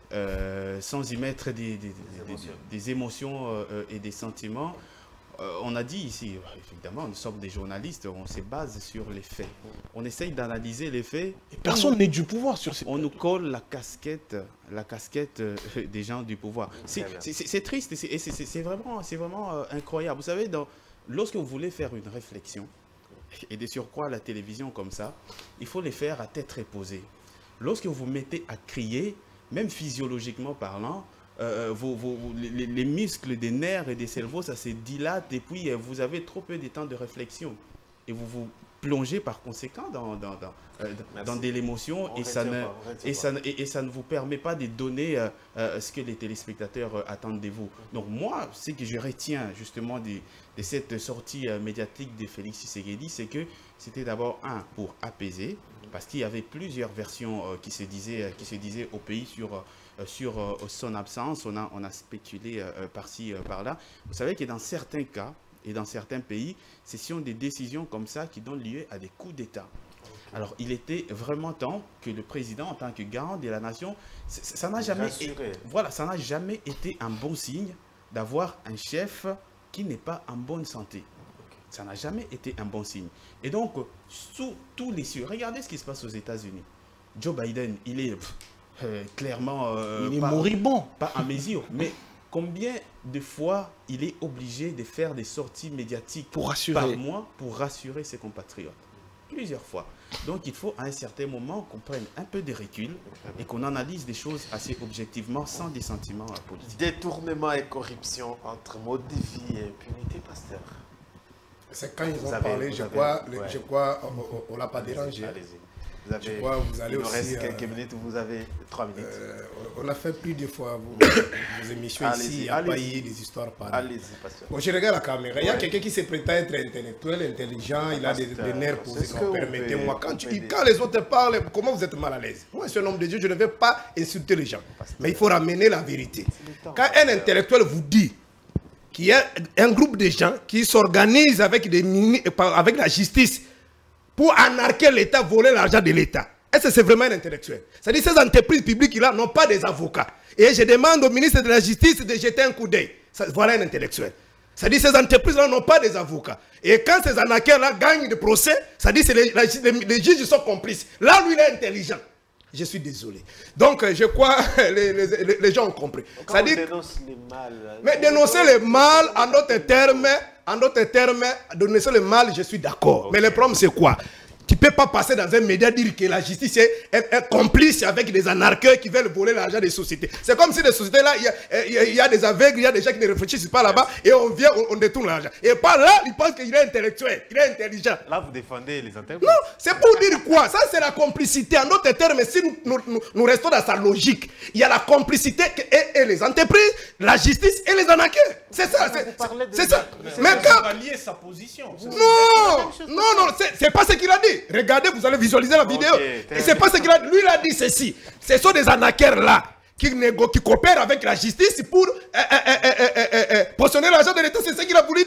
euh, sans y mettre des, des, des, des émotions, des, des émotions euh, et des sentiments. Euh, on a dit ici, évidemment, nous sommes des journalistes, on se base sur les faits. On essaye d'analyser les faits.
Et personne n'est du pouvoir sur ces
On nous colle la casquette, la casquette euh, des gens du pouvoir. C'est triste et c'est vraiment, vraiment euh, incroyable. Vous savez, dans, lorsque vous voulez faire une réflexion, et de surcroît la télévision comme ça, il faut les faire à tête reposée. Lorsque vous vous mettez à crier, même physiologiquement parlant, Euh, vos, vos, les, les muscles des nerfs et des cerveaux, ça se dilate et puis euh, vous avez trop peu de temps de réflexion. Et vous vous plongez par conséquent dans, dans, dans, euh, dans de l'émotion et, ça ne, et, ça, et, et ça ne vous permet pas de donner euh, euh, ce que les téléspectateurs euh, attendent de vous. Donc moi, ce que je retiens justement de, de cette sortie euh, médiatique de Félix Tshisekedi, c'est que c'était d'abord un, pour apaiser, parce qu'il y avait plusieurs versions euh, qui, se disaient, euh, qui se disaient au pays sur... Euh, sur euh, son absence, on a, on a spéculé euh, par-ci, euh, par-là. Vous savez que dans certains cas et dans certains pays, ce sont des décisions comme ça qui donnent lieu à des coups d'État. Okay. Alors, il était vraiment temps que le président, en tant que garant de la nation, ça n'a jamais, voilà, ça n'a jamais été un bon signe d'avoir un chef qui n'est pas en bonne santé. Okay. Ça n'a jamais été un bon signe. Et donc, sous tous les cieux, regardez ce qui se passe aux États-Unis. Joe Biden, il est... Pff, Euh, clairement, euh,
il est
pas,
moribond.
Pas à mesure, mais combien de fois il est obligé de faire des sorties médiatiques
pour rassurer.
par mois pour rassurer ses compatriotes? Plusieurs fois. Donc il faut à un certain moment qu'on prenne un peu de recul et qu'on analyse des choses assez objectivement sans des sentiments politiques.
Détournement et corruption entre mode de vie et impunité, pasteur.
C'est quand ils ont
avez,
parlé, je,
avez,
crois,
ouais.
je crois, on ne l'a pas dérangé.
Allez-y. Vous avez,
je crois, vous allez
il
aussi,
reste quelques
euh,
minutes, vous avez trois minutes.
Euh, on a fait plus de fois vos, vos émissions ici, il n'y a pas eu des histoires pareilles.
Allez-y, pasteur.
Bon, je regarde la caméra, ouais. Il y a quelqu'un qui se prétend être intellectuel, intelligent, il a des, des nerfs posés. Permettez-moi, quand, quand les autres parlent, comment vous êtes mal à l'aise? Moi, je suis un homme de Dieu, je ne vais pas insulter les gens. Pasteur. Mais il faut ramener la vérité. Quand un intellectuel vous dit qu'il y a un groupe de gens qui s'organisent avec, avec la justice pour anarquer l'État, voler l'argent de l'État. Est-ce que c'est vraiment un intellectuel? C'est-à-dire que ces entreprises publiques-là n'ont pas des avocats. Et je demande au ministre de la Justice de jeter un coup d'œil. Voilà un intellectuel. C'est-à-dire que ces entreprises-là n'ont pas des avocats. Et quand ces arnaqueurs-là gagnent des procès, c'est-à-dire que les, les, les juges sont complices. Là, lui, il est intelligent. Je suis désolé. Donc, je crois que les, les, les gens ont compris.
Quand on dénonce les mal...
Mais dénoncer le mal, en d'autres termes... En d'autres termes, dénoncer le mal, je suis d'accord. Okay. Mais le problème, c'est quoi? Tu ne peux pas passer dans un média dire que la justice est, est, est complice avec des anarcheurs qui veulent voler l'argent des sociétés. C'est comme si les sociétés-là, il y, y, y a des aveugles, il y a des gens qui ne réfléchissent pas là-bas et on vient, on, on détourne l'argent. Et pas là, ils pensent qu'il est intellectuel, il est intelligent.
Là, vous défendez les interprètes.
Non, c'est pour dire quoi? Ça, c'est la complicité. En d'autres termes, si nous, nous, nous, nous restons dans sa logique, il y a la complicité et, et les entreprises, la justice et les anarcheurs. C'est ça. C'est ça.
Mais quand... Allier sa position.
Non, non, non, c'est pas ce qu'il a dit. Regardez, vous allez visualiser la vidéo. Okay, et c'est pas ce qu'il a dit. Lui, il a dit ceci. Ce sont des arnaqueurs là qui, qui coopèrent avec la justice pour euh, euh, euh, euh, euh, euh, potionner l'argent de l'État. C'est ce qu'il a voulu dire.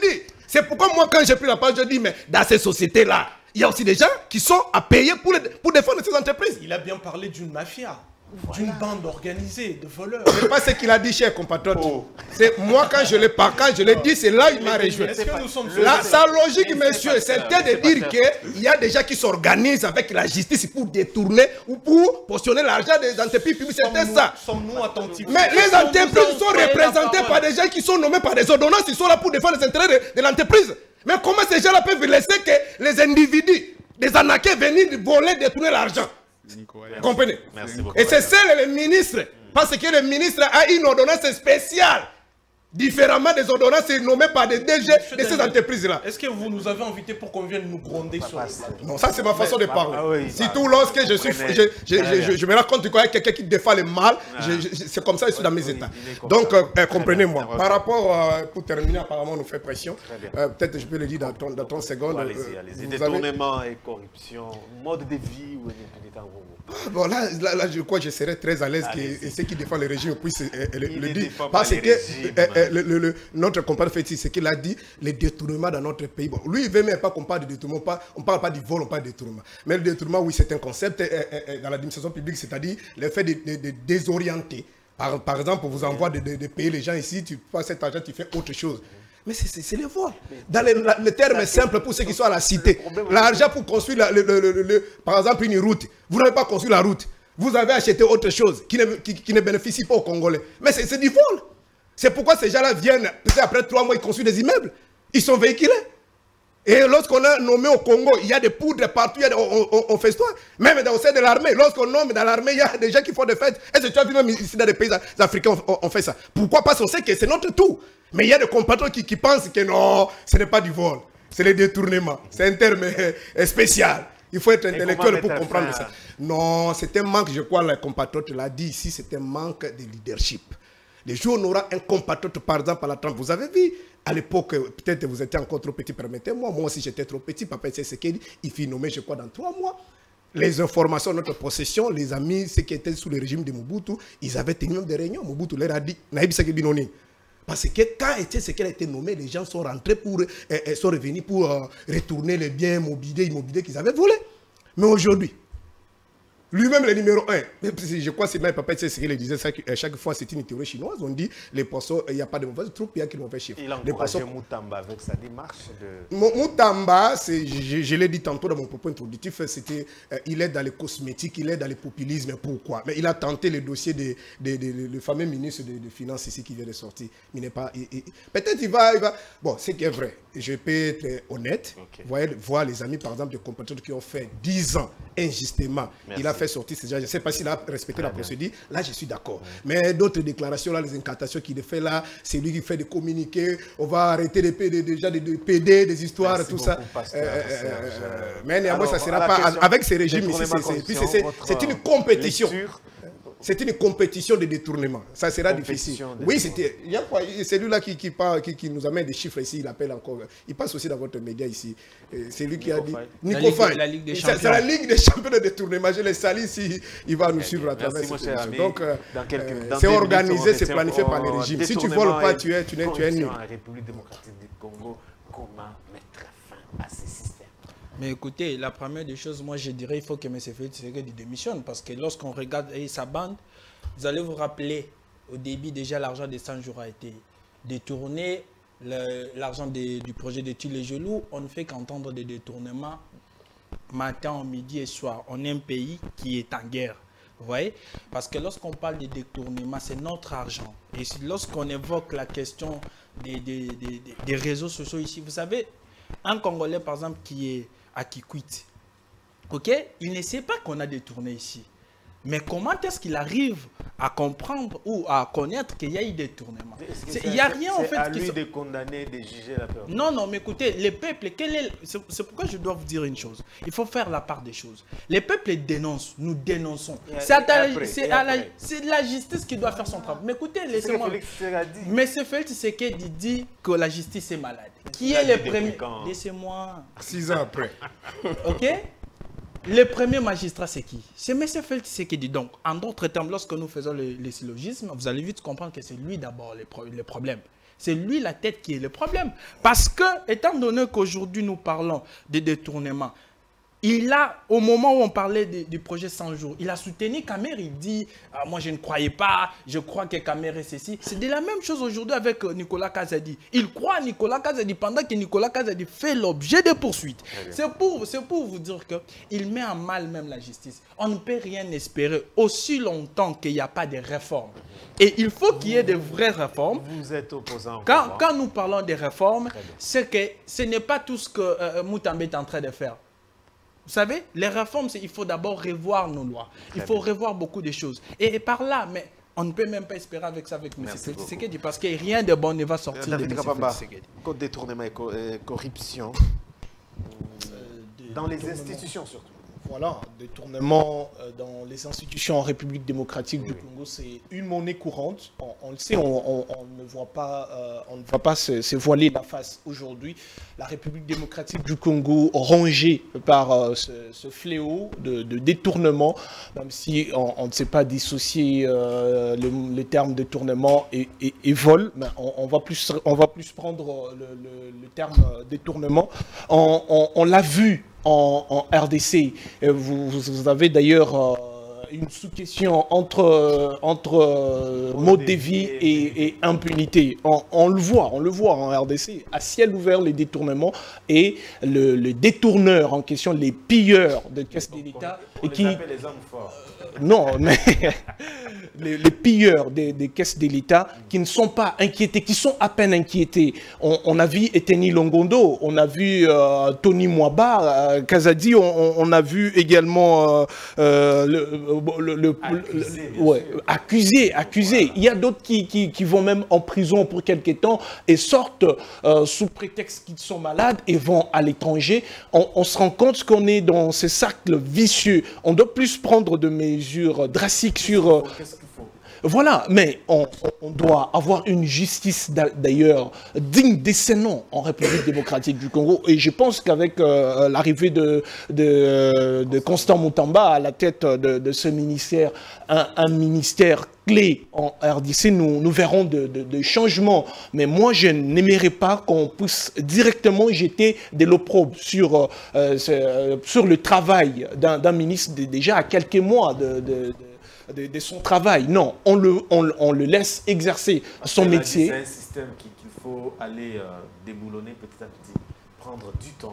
C'est pourquoi moi, quand j'ai pris la parole, je dis, mais dans ces sociétés-là, il y a aussi des gens qui sont à payer pour, les, pour défendre ces entreprises.
Il a bien parlé d'une mafia. Voilà. D'une bande organisée de voleurs.
C'est pas ce qu'il a dit, cher compatriote. Oh. C'est moi, quand je l'ai pas, quand je l'ai dit, c'est là il m'a réjoui. Sa logique, monsieur, c'était de dire qu'il y a des gens qui s'organisent avec la justice pour détourner ou pour portionner l'argent des entreprises publiques. C'était ça.
Sommes-nous attentifs?
Mais les entreprises sont représentées par des gens qui sont nommés par des ordonnances. Ils sont là pour défendre les intérêts de, de l'entreprise. Mais comment ces gens-là peuvent laisser que les individus, des anarchies, venir voler, détourner l'argent? Vous comprenez? Et c'est ça le ministre. Parce que le ministre a une ordonnance spéciale. Différemment des ordonnances nommées par des D G de ces entreprises-là.
Est-ce que vous nous avez invités pour qu'on vienne nous gronder sur le plateau?
Non, ça c'est ma façon de parler. Ah oui, surtout lorsque je suis, je, je, je, je, je me rends compte qu'il y a quelqu'un qui défend le mal, c'est comme ça que je suis dans mes états. Donc, euh, comprenez-moi. Par rapport, euh, pour terminer, apparemment on nous fait pression. Euh, Peut-être je peux le dire dans ton, dans ton seconde.
Allez-y, allez-y. Détournement et corruption, mode de vie ou impunité en gros.
Bon, là, là, là, je crois que je serais très à l'aise que ceux qui défendent le régime puissent euh, le, le dire. Parce que régimes, euh, euh, le, le, le, notre compagnon fait ce qu'il a dit, les détournements dans notre pays. Bon, lui, il ne veut même pas qu'on parle de détournement. Pas, on ne parle pas du vol, on parle de détournement. Mais le détournement, oui, c'est un concept euh, euh, dans l'administration publique, c'est-à-dire le fait de, de, de désorienter. Par, par exemple, on vous envoie de, de, de payer les gens ici, tu passes cet argent, tu fais autre chose. Mais c'est le vol. Dans les, la, le terme simple pour ceux qui sont à la cité, l'argent pour construire, la, le, le, le, le, par exemple, une route, vous n'avez pas construit la route. Vous avez acheté autre chose qui ne, qui, qui ne bénéficie pas aux Congolais. Mais c'est du vol. C'est pourquoi ces gens-là viennent, peut-être après trois mois, ils construisent des immeubles. Ils sont véhiculés. Et lorsqu'on a nommé au Congo, il y a des poudres partout, il y a des, on, on, on fait histoire. Même dans, au sein de l'armée, lorsqu'on nomme dans l'armée, il y a des gens qui font des fêtes. Est-ce que tu as vu même ici dans les pays africains, on, on fait ça? Pourquoi? Parce qu'on sait que c'est notre tour. Mais il y a des compatriotes qui, qui pensent que non, ce n'est pas du vol, c'est le détournement. C'est un terme euh, spécial. Il faut être intellectuel pour comprendre ça. Non, c'est un manque, je crois, le compatriote l'a dit ici, c'est un manque de leadership. Les jours on aura un compatriote, par exemple, à la trempe. Vous avez vu, à l'époque, peut-être vous étiez encore trop petit, permettez-moi. Moi aussi, j'étais trop petit. Papa, c'est ce qu'il dit. Il fut nommé, je crois, dans trois mois. Les informations de notre possession, les amis, ceux qui étaient sous le régime de Mobutu, ils avaient tenu même des réunions. Mobutu leur a dit, Naïbi Sakibinoni. Parce que quand ce qu'elle a été nommée, les gens sont rentrés pour, euh, sont revenus pour euh, retourner les biens immobiliers, immobiliers qu'ils avaient volés. Mais aujourd'hui, lui-même le numéro un, je crois que c'est même Papa ce qu'il disait, ça, chaque fois c'est une théorie chinoise, on dit les poissons, il n'y a pas de mauvaises troupes, il y a que de mauvais chiffres.
Il a encouragé Moutamba avec sa démarche de...
Moutamba, je, je l'ai dit tantôt dans mon propos introductif, c'était, euh, il est dans les cosmétiques, il est dans les populismes, pourquoi? Mais il a tenté le dossier de, de, de, de, de le fameux ministre de, de Finances ici qui vient de sortir. Il n'est pas... Peut-être il va, il va... Bon, c'est qui est vrai, je peux être honnête, okay. Vous voyez, voir les amis par exemple de compatriotes qui ont fait dix ans injustement, Merci. Il a fait sortir ces gens, je ne sais pas s'il a respecté ah, la procédure, là je suis d'accord. Oui. Mais d'autres déclarations, là, les incantations qu'il fait là, c'est lui qui fait des communiqués, on va arrêter de péder, déjà de, de péder des histoires, Merci tout beaucoup, ça. Pasteur, euh, euh, mais néanmoins, ça ne sera pas, avec ces régimes ici, c'est une compétition. Lecture. C'est une compétition de détournement. Ça sera difficile. Oui, c'est lui-là qui, qui, qui, qui nous amène des chiffres ici. Il appelle encore. Il passe aussi dans votre média ici. C'est lui qui a dit.
Nico Faye. La Ligue des Champions.
C'est la Ligue des Champions de détournement. Je les salue ici. Il va nous suivre à travers cette émission. Donc, euh, c'est organisé, c'est planifié par les régimes. Si tu ne voles pas, tu es tu es nul.
République démocratique du Congo, comment mettre fin à ces systèmes?
Mais écoutez, la première des choses, moi je dirais il faut que M. Félix Tshisekedi démissionne parce que lorsqu'on regarde sa bande, vous allez vous rappeler, au début déjà l'argent des cent jours a été détourné, l'argent du projet de Tuile Gelou, on ne fait qu'entendre des détournements matin, midi et soir. On est un pays qui est en guerre. Vous voyez? Parce que lorsqu'on parle de détournement, c'est notre argent. Et lorsqu'on évoque la question des, des, des, des réseaux sociaux ici, vous savez, un Congolais par exemple qui est à Kikwit, ok, il ne sait pas qu'on a détourné ici. Mais comment est-ce qu'il arrive à comprendre ou à connaître qu'il y a eu détournement? Il n'y a rien en fait.
C'est à lui de condamner, de juger la personne.
Non, non, mais écoutez, les peuples, c'est pourquoi je dois vous dire une chose. Il faut faire la part des choses. Les peuples dénoncent, nous dénonçons. C'est la justice qui doit faire son travail. Mais écoutez, laissez-moi. Mais c'est Félix Tshisekedi dit que la justice est malade. Qui est le premier? Laissez-moi.
Six ans après.
Ok? Le premier magistrat, c'est qui? C'est M. Félix Tshisekedi. Donc, en d'autres termes, lorsque nous faisons le, le syllogisme, vous allez vite comprendre que c'est lui d'abord le, pro, le problème. C'est lui la tête qui est le problème. Parce que, étant donné qu'aujourd'hui nous parlons de détournement, il a, au moment où on parlait de, du projet cent jours, il a soutenu Kamer, il dit ah, « moi je ne croyais pas, je crois que Kamer est ceci ». C'est de la même chose aujourd'hui avec Nicolas Kazadi. Il croit à Nicolas Kazadi pendant que Nicolas Kazadi fait l'objet de poursuites. C'est pour, c'est pour vous dire qu'il met en mal même la justice. On ne peut rien espérer aussi longtemps qu'il n'y a pas de réformes. Et il faut qu'il y ait de vraies réformes.
Vous êtes opposant.
Quand, quand nous parlons des réformes, c'est que ce n'est pas tout ce que euh, Moutambe est en train de faire. Vous savez, les réformes, il faut d'abord revoir nos lois. Il faut revoir beaucoup de choses. Et, et par là, mais on ne peut même pas espérer avec ça avec M. Tshisekedi parce que rien de bon ne va sortir de M. Tshisekedi.
Code détournement et co euh, corruption. Euh, dans les institutions surtout.
Voilà, détournement euh, dans les institutions en République démocratique oui. du Congo, c'est une monnaie courante. On, on le sait, on, on, on ne voit pas, euh, on ne va pas se, se voiler la face aujourd'hui. La République démocratique du Congo, rongée par euh, ce, ce fléau de, de détournement, même si on, on ne sait pas dissocier euh, le, le terme détournement et, et, et vol, mais on, on, va plus, on va plus prendre le, le, le terme détournement. On, on, on l'a vu En, en R D C. Vous, vous avez d'ailleurs euh, une sous-question entre, euh, entre euh, mode de vie et, et impunité. On, on le voit, on le voit en R D C, à ciel ouvert les détournements et le, le détourneur en question, les pilleurs de caisse de l'État.
On, on
et qui
les appelle les hommes forts.
Non, mais les, les pilleurs des, des caisses de l'État qui ne sont pas inquiétés, qui sont à peine inquiétés. On, on a vu Eteni Longondo, on a vu euh, Tony Mwaba, euh, Kazadi, on, on a vu également euh, le, le, le, accusé, le ouais, accusé, accusé. Voilà. Il y a d'autres qui, qui, qui vont même en prison pour quelque temps et sortent euh, sous prétexte qu'ils sont malades et vont à l'étranger. On, on se rend compte qu'on est dans ce cercle vicieux. On doit plus prendre de mesures drastiques sur...
Qu'est-ce qu'il faut ?
Voilà, mais on, on doit avoir une justice d'ailleurs digne de ces noms en République démocratique du Congo. Et je pense qu'avec euh, l'arrivée de, de, de Constant Mutamba à la tête de, de ce ministère, un, un ministère clé en R D C, nous, nous verrons de, de, de changements. Mais moi, je n'aimerais pas qu'on puisse directement jeter de l'opprobre sur, euh, sur le travail d'un ministre de, déjà à quelques mois de... de, de De, de son travail. Non, on le, on, on le laisse exercer son métier.
C'est un système qu'il qu'il faut aller euh, déboulonner petit à petit, prendre du temps.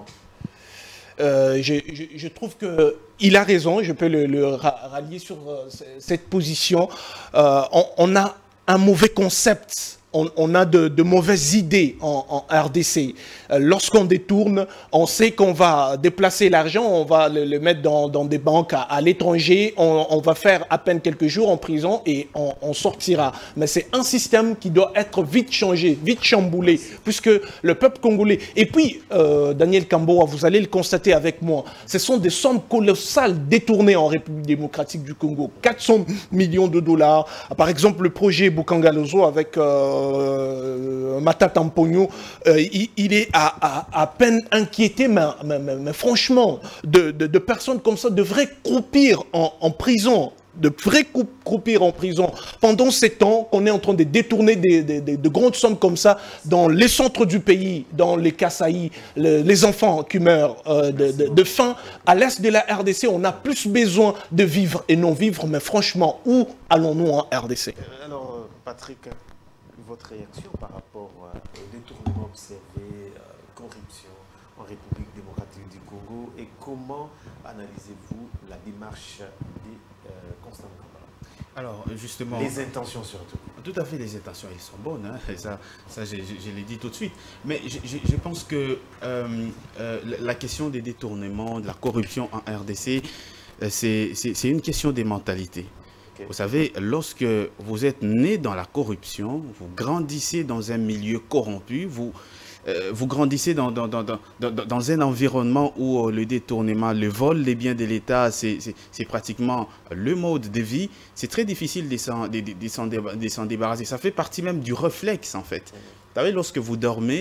Euh, je, je, je trouve qu'il a raison, je peux le, le rallier sur euh, cette position. Euh, on, on a un mauvais concept. On, on a de, de mauvaises idées en, en R D C. Euh, Lorsqu'on détourne, on sait qu'on va déplacer l'argent, on va le, le mettre dans, dans des banques à, à l'étranger, on, on va faire à peine quelques jours en prison et on, on sortira. Mais c'est un système qui doit être vite changé, vite chamboulé, puisque le peuple congolais... Et puis, euh, Daniel Kamboa, vous allez le constater avec moi, ce sont des sommes colossales détournées en République démocratique du Congo. quatre cents millions de dollars. Par exemple, le projet Bukangalozo avec... Euh, Euh, Matata Mpogno, euh, il, il est à, à, à peine inquiété, mais, mais, mais, mais franchement, de, de, de personnes comme ça devraient croupir en, en prison, devraient croupir en prison pendant ces temps qu'on est en train de détourner des, des, des, de grandes sommes comme ça dans les centres du pays, dans les Kasaï, le, les enfants qui meurent euh, de, de, de faim. À l'est de la R D C, on a plus besoin de vivre et non vivre, mais franchement, où allons-nous en R D C?
Alors, Patrick, votre réaction par rapport euh, au détournement observé, euh, corruption en République démocratique du Congo et comment analysez-vous la démarche des euh, Constant Mutamba?
Alors, justement...
Les intentions surtout.
Tout à fait, les intentions, elles sont bonnes, hein, et ça, ça je, je, je l'ai dit tout de suite. Mais je, je, je pense que euh, euh, la question des détournements, de la corruption en R D C, euh, c'est une question des mentalités. Vous savez, lorsque vous êtes né dans la corruption, vous grandissez dans un milieu corrompu, vous, euh, vous grandissez dans, dans, dans, dans, dans un environnement où le détournement, le vol des biens de l'État, c'est pratiquement le mode de vie. C'est très difficile de s'en débarrasser. Ça fait partie même du réflexe, en fait. Vous savez, lorsque vous dormez,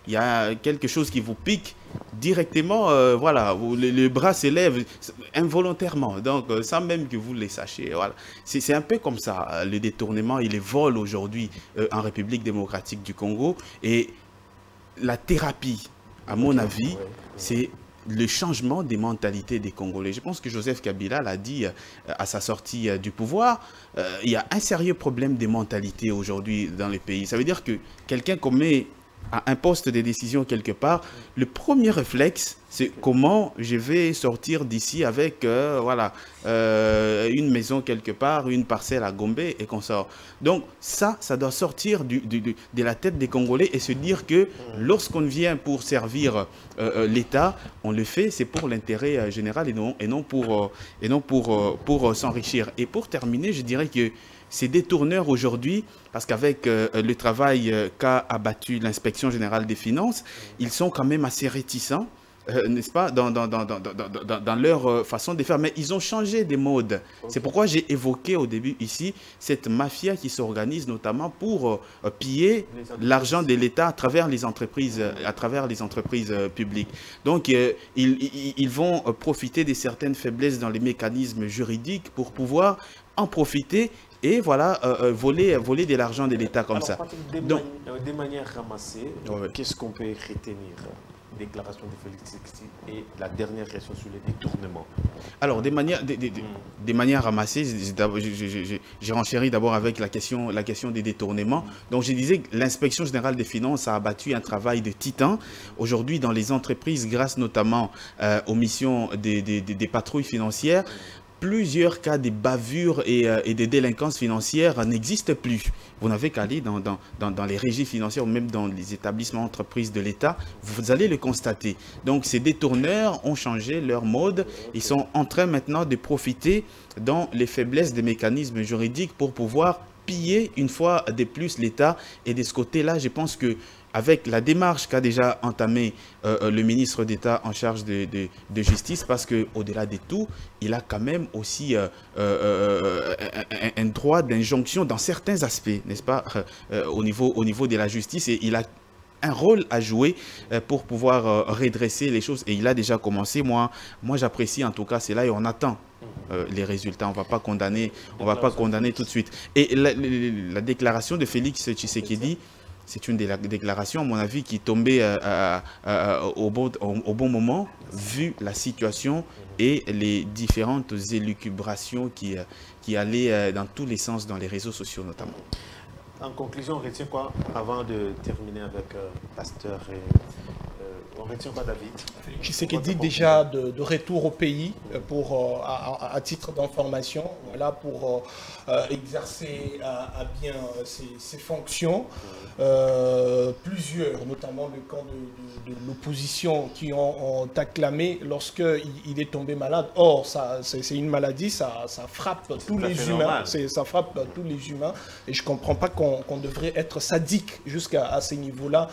il y a quelque chose qui vous pique, directement, euh, voilà, le, le bras s'élève involontairement, donc euh, sans même que vous les sachiez. Voilà. C'est un peu comme ça, euh, le détournement et les vols aujourd'hui euh, en République démocratique du Congo. Et la thérapie, à mon avis, c'est le changement des mentalités des Congolais. Je pense que Joseph Kabila l'a dit euh, à sa sortie euh, du pouvoir, euh, il y a un sérieux problème des mentalités aujourd'hui dans le pays. Ça veut dire que quelqu'un commet à un poste de décision quelque part, le premier réflexe, c'est comment je vais sortir d'ici avec euh, voilà, euh, une maison quelque part, une parcelle à Gombe et qu'on sort. Donc ça, ça doit sortir du, du, du, de la tête des Congolais et se dire que lorsqu'on vient pour servir euh, l'État, on le fait, c'est pour l'intérêt euh, général et non, et non pour, euh, et non pour, euh, pour euh, s'enrichir. Et pour terminer, je dirais que ces détourneurs aujourd'hui, parce qu'avec euh, le travail euh, qu'a abattu l'inspection générale des finances, ils sont quand même assez réticents, euh, n'est-ce pas, dans, dans, dans, dans, dans, dans leur euh, façon de faire. Mais ils ont changé des modes. Okay. C'est pourquoi j'ai évoqué au début ici cette mafia qui s'organise notamment pour euh, piller l'argent de l'État à travers les entreprises, à travers les entreprises euh, publiques. Donc, euh, ils, ils, ils vont profiter de certaines faiblesses dans les mécanismes juridiques pour pouvoir en profiter et voilà, euh, voler, voler de l'argent de l'État comme Alors, ça.
Des, Donc, mani des manières ramassées, ouais. Qu'est-ce qu'on peut retenir? Déclaration de Félix Tshisekedi et la dernière question sur les détournements.
Alors, des manières, des, des, mm. des manières ramassées, j'ai renchéri d'abord avec la question, la question des détournements. Mm. Donc, je disais que l'inspection générale des finances a abattu un travail de titan. Aujourd'hui, dans les entreprises, grâce notamment euh, aux missions des, des, des, des patrouilles financières, plusieurs cas de bavures et, euh, et de délinquance financière n'existent plus. Vous n'avez qu'à aller dans, dans, dans, dans les régies financières ou même dans les établissements entreprises de l'État, vous allez le constater. Donc ces détourneurs ont changé leur mode. Ils sont en train maintenant de profiter dans les faiblesses des mécanismes juridiques pour pouvoir piller une fois de plus l'État. Et de ce côté-là, je pense que avec la démarche qu'a déjà entamée euh, le ministre d'État en charge de, de, de justice, parce qu'au-delà de tout, il a quand même aussi euh, euh, un, un droit d'injonction dans certains aspects, n'est-ce pas, euh, au, niveau, au niveau de la justice, et il a un rôle à jouer euh, pour pouvoir euh, redresser les choses, et il a déjà commencé. Moi, moi j'apprécie en tout cas cela et on attend euh, les résultats. On ne va pas condamner, on va pas condamner tout de suite. Et la, la, la déclaration de Félix Tshisekedi, c'est une déclaration, à mon avis, qui tombait euh, euh, euh, au, bon, au, au bon moment, vu la situation et les différentes élucubrations qui, euh, qui allaient euh, dans tous les sens, dans les réseaux sociaux notamment.
En conclusion, on retient quoi, avant de terminer avec euh, Pasteur et, euh, on retient quoi, David?
Tshisekedi déjà de, de retour au pays pour, euh, à, à titre d'information, voilà, pour euh, exercer à, à bien ses, ses fonctions. Euh, plusieurs, notamment le camp de, de, de l'opposition, qui ont, ont acclamé lorsqu'il il est tombé malade. Or, c'est une maladie, ça, ça frappe tous les humains. Ça frappe tous les humains. Et je ne comprends pas qu'on qu'on devrait être sadique jusqu'à ces niveaux-là.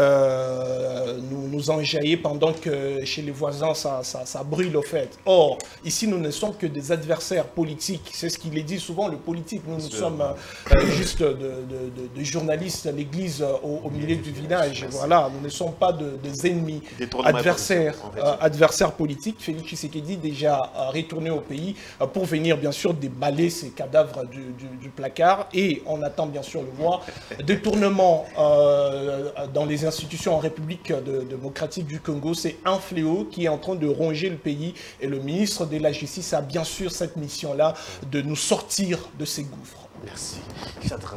Euh, nous nous enjailler pendant que chez les voisins, ça, ça, ça brûle au fait. Or, ici, nous ne sommes que des adversaires politiques. C'est ce qu'il est dit souvent, le politique. Nous, nous sommes euh, juste de, de, de, de journalistes, l'église au, au milieu du village. Voilà, nous ne sommes pas de, des ennemis, adversaires, en fait. euh, adversaires politiques. Félix Tshisekedi déjà euh, retourné au pays euh, pour venir, bien sûr, déballer ces cadavres du, du, du placard. Et on attend, bien sûr, le voir. Détournement euh, dans les institutions en République de, démocratique du Congo, c'est un fléau qui est en train de ronger le pays. Et le ministre de la Justice a bien sûr cette mission-là de nous sortir de ces gouffres.
Merci. Shadrach,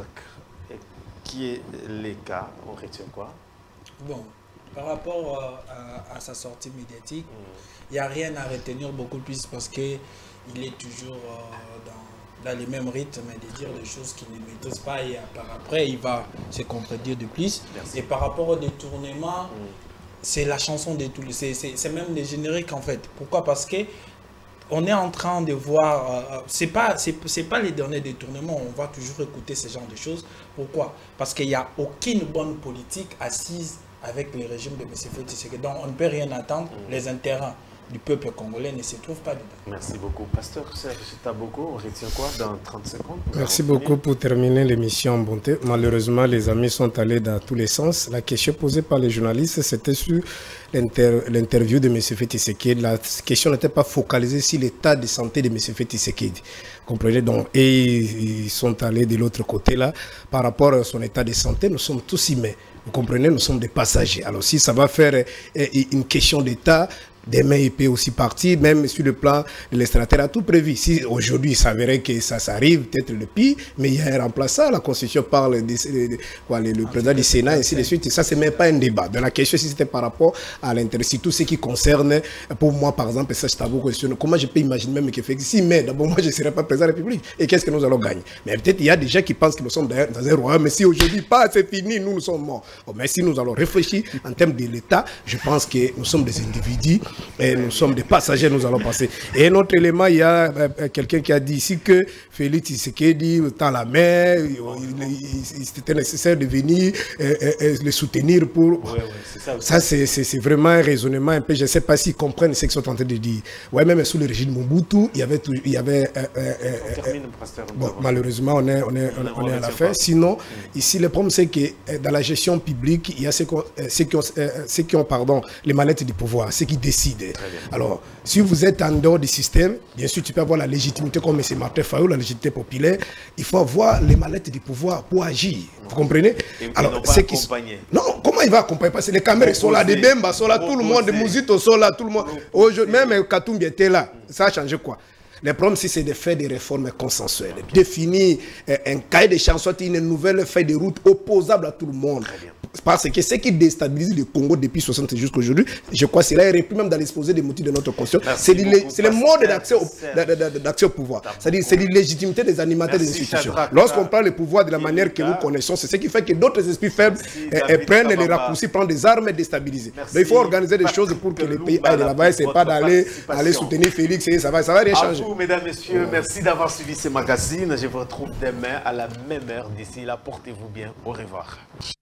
qui est les cas, on retient quoi?
Bon, par rapport à, à sa sortie médiatique, il mm. n'y a rien à retenir beaucoup plus parce qu'il est toujours euh, dans, dans les mêmes rythmes de dire des choses qu'il ne maîtrise pas et par après il va se contredire de plus. Merci. Et par rapport au détournement, mm. c'est la chanson de tous les... C'est même des génériques en fait. Pourquoi? Parce que on est en train de voir, euh, c'est pas, c'est pas les derniers détournements, on va toujours écouter ce genre de choses. Pourquoi? Parce qu'il n'y a aucune bonne politique assise avec le régime de M. Félix Tshisekedi. Donc on ne peut rien attendre. Mmh. Les intérêts du peuple congolais ne se trouve pas dedans.
Merci beaucoup. Pasteur Serge Taboko, on retient quoi dans trente secondes?
Merci beaucoup pour terminer l'émission en bonté. Malheureusement, les amis sont allés dans tous les sens. La question posée par les journalistes, c'était sur l'interview de M. Tshisekedi. La question n'était pas focalisée sur l'état de santé de M. Tshisekedi. Comprenez donc. Et ils sont allés de l'autre côté là. Par rapport à son état de santé, nous sommes tous humains. Vous comprenez, nous sommes des passagers. Alors si ça va faire une question d'état, demain il peut aussi partir, même sur le plan de l'extraterrestre, a tout prévu. Si aujourd'hui il s'avérait que ça s'arrive, peut-être le pire, mais il y a un remplaçant, la Constitution parle de, de, de quoi, le, le président du Sénat, et ainsi de suite, et ça c'est même pas un débat. Donc la question si c'était par rapport à l'intérêt, c'est tout ce qui concerne, pour moi par exemple, ça je t'avoue, comment je peux imaginer même que si mais d'abord moi je ne serais pas président de la République, et qu'est-ce que nous allons gagner? Mais peut-être il y a des gens qui pensent que nous sommes dans un royaume, mais si aujourd'hui pas, c'est fini, nous nous sommes morts. Oh, mais si nous allons réfléchir en termes de l'État, je pense que nous sommes des individus, et nous sommes des passagers, nous allons passer. Et un autre élément, il y a euh, quelqu'un qui a dit ici que Félix Tshisekedi, dans la mer, il, il, il, c'était nécessaire de venir euh, euh, le soutenir pour... Ouais, ouais, ça, c'est vraiment un raisonnement un peu, je ne sais pas s'ils comprennent ce qu'ils sont en train de dire. Ouais, même sous le régime Mobutu, il y avait... Tout, il y avait euh, euh, euh, termine, euh, bon, malheureusement, on est, on est, on, on, on est à la fin. Pas. Sinon, mmh. ici, le problème, c'est que euh, dans la gestion publique, il y a ceux qui ont, euh, ceux qui ont, euh, ceux qui ont pardon, les mallettes du pouvoir, ceux qui décident. Alors, si vous êtes en dehors du système, bien sûr, tu peux avoir la légitimité comme M. Martin Fayou, la légitimité populaire. Il faut avoir les mallettes du pouvoir pour agir. Vous comprenez?
Et
alors,
c'est
qui non, comment il va accompagner? Parce que les caméras sont là, des Bemba sont là, tout le monde, des Mouzito sont là, tout le monde. Même Katumbi était là. Ça a changé quoi? Le problème, c'est de faire des réformes consensuelles, définir un cahier de charges, soit une nouvelle feuille de route opposable à tout le monde. Parce que ce qui déstabilise le Congo depuis soixante jusqu'à aujourd'hui, je crois que c'est là, il repris même dans l'exposé des motifs de notre constitution, c'est le mode d'accès au, au pouvoir. C'est-à-dire c'est l'illégitimité des animateurs des institutions. Lorsqu'on prend le pouvoir de la manière que nous connaissons, c'est ce qui fait que d'autres esprits faibles eh, prennent les raccourcis, prennent des armes et déstabiliser. Donc il faut organiser des choses pour que le pays aille de là-bas. Ce n'est pas d'aller aller soutenir Félix, et ça va, ça va rien changer.
À vous, mesdames, messieurs, merci d'avoir suivi ce magazine. Je vous retrouve demain à la même heure. D'ici là, portez-vous bien. Au revoir.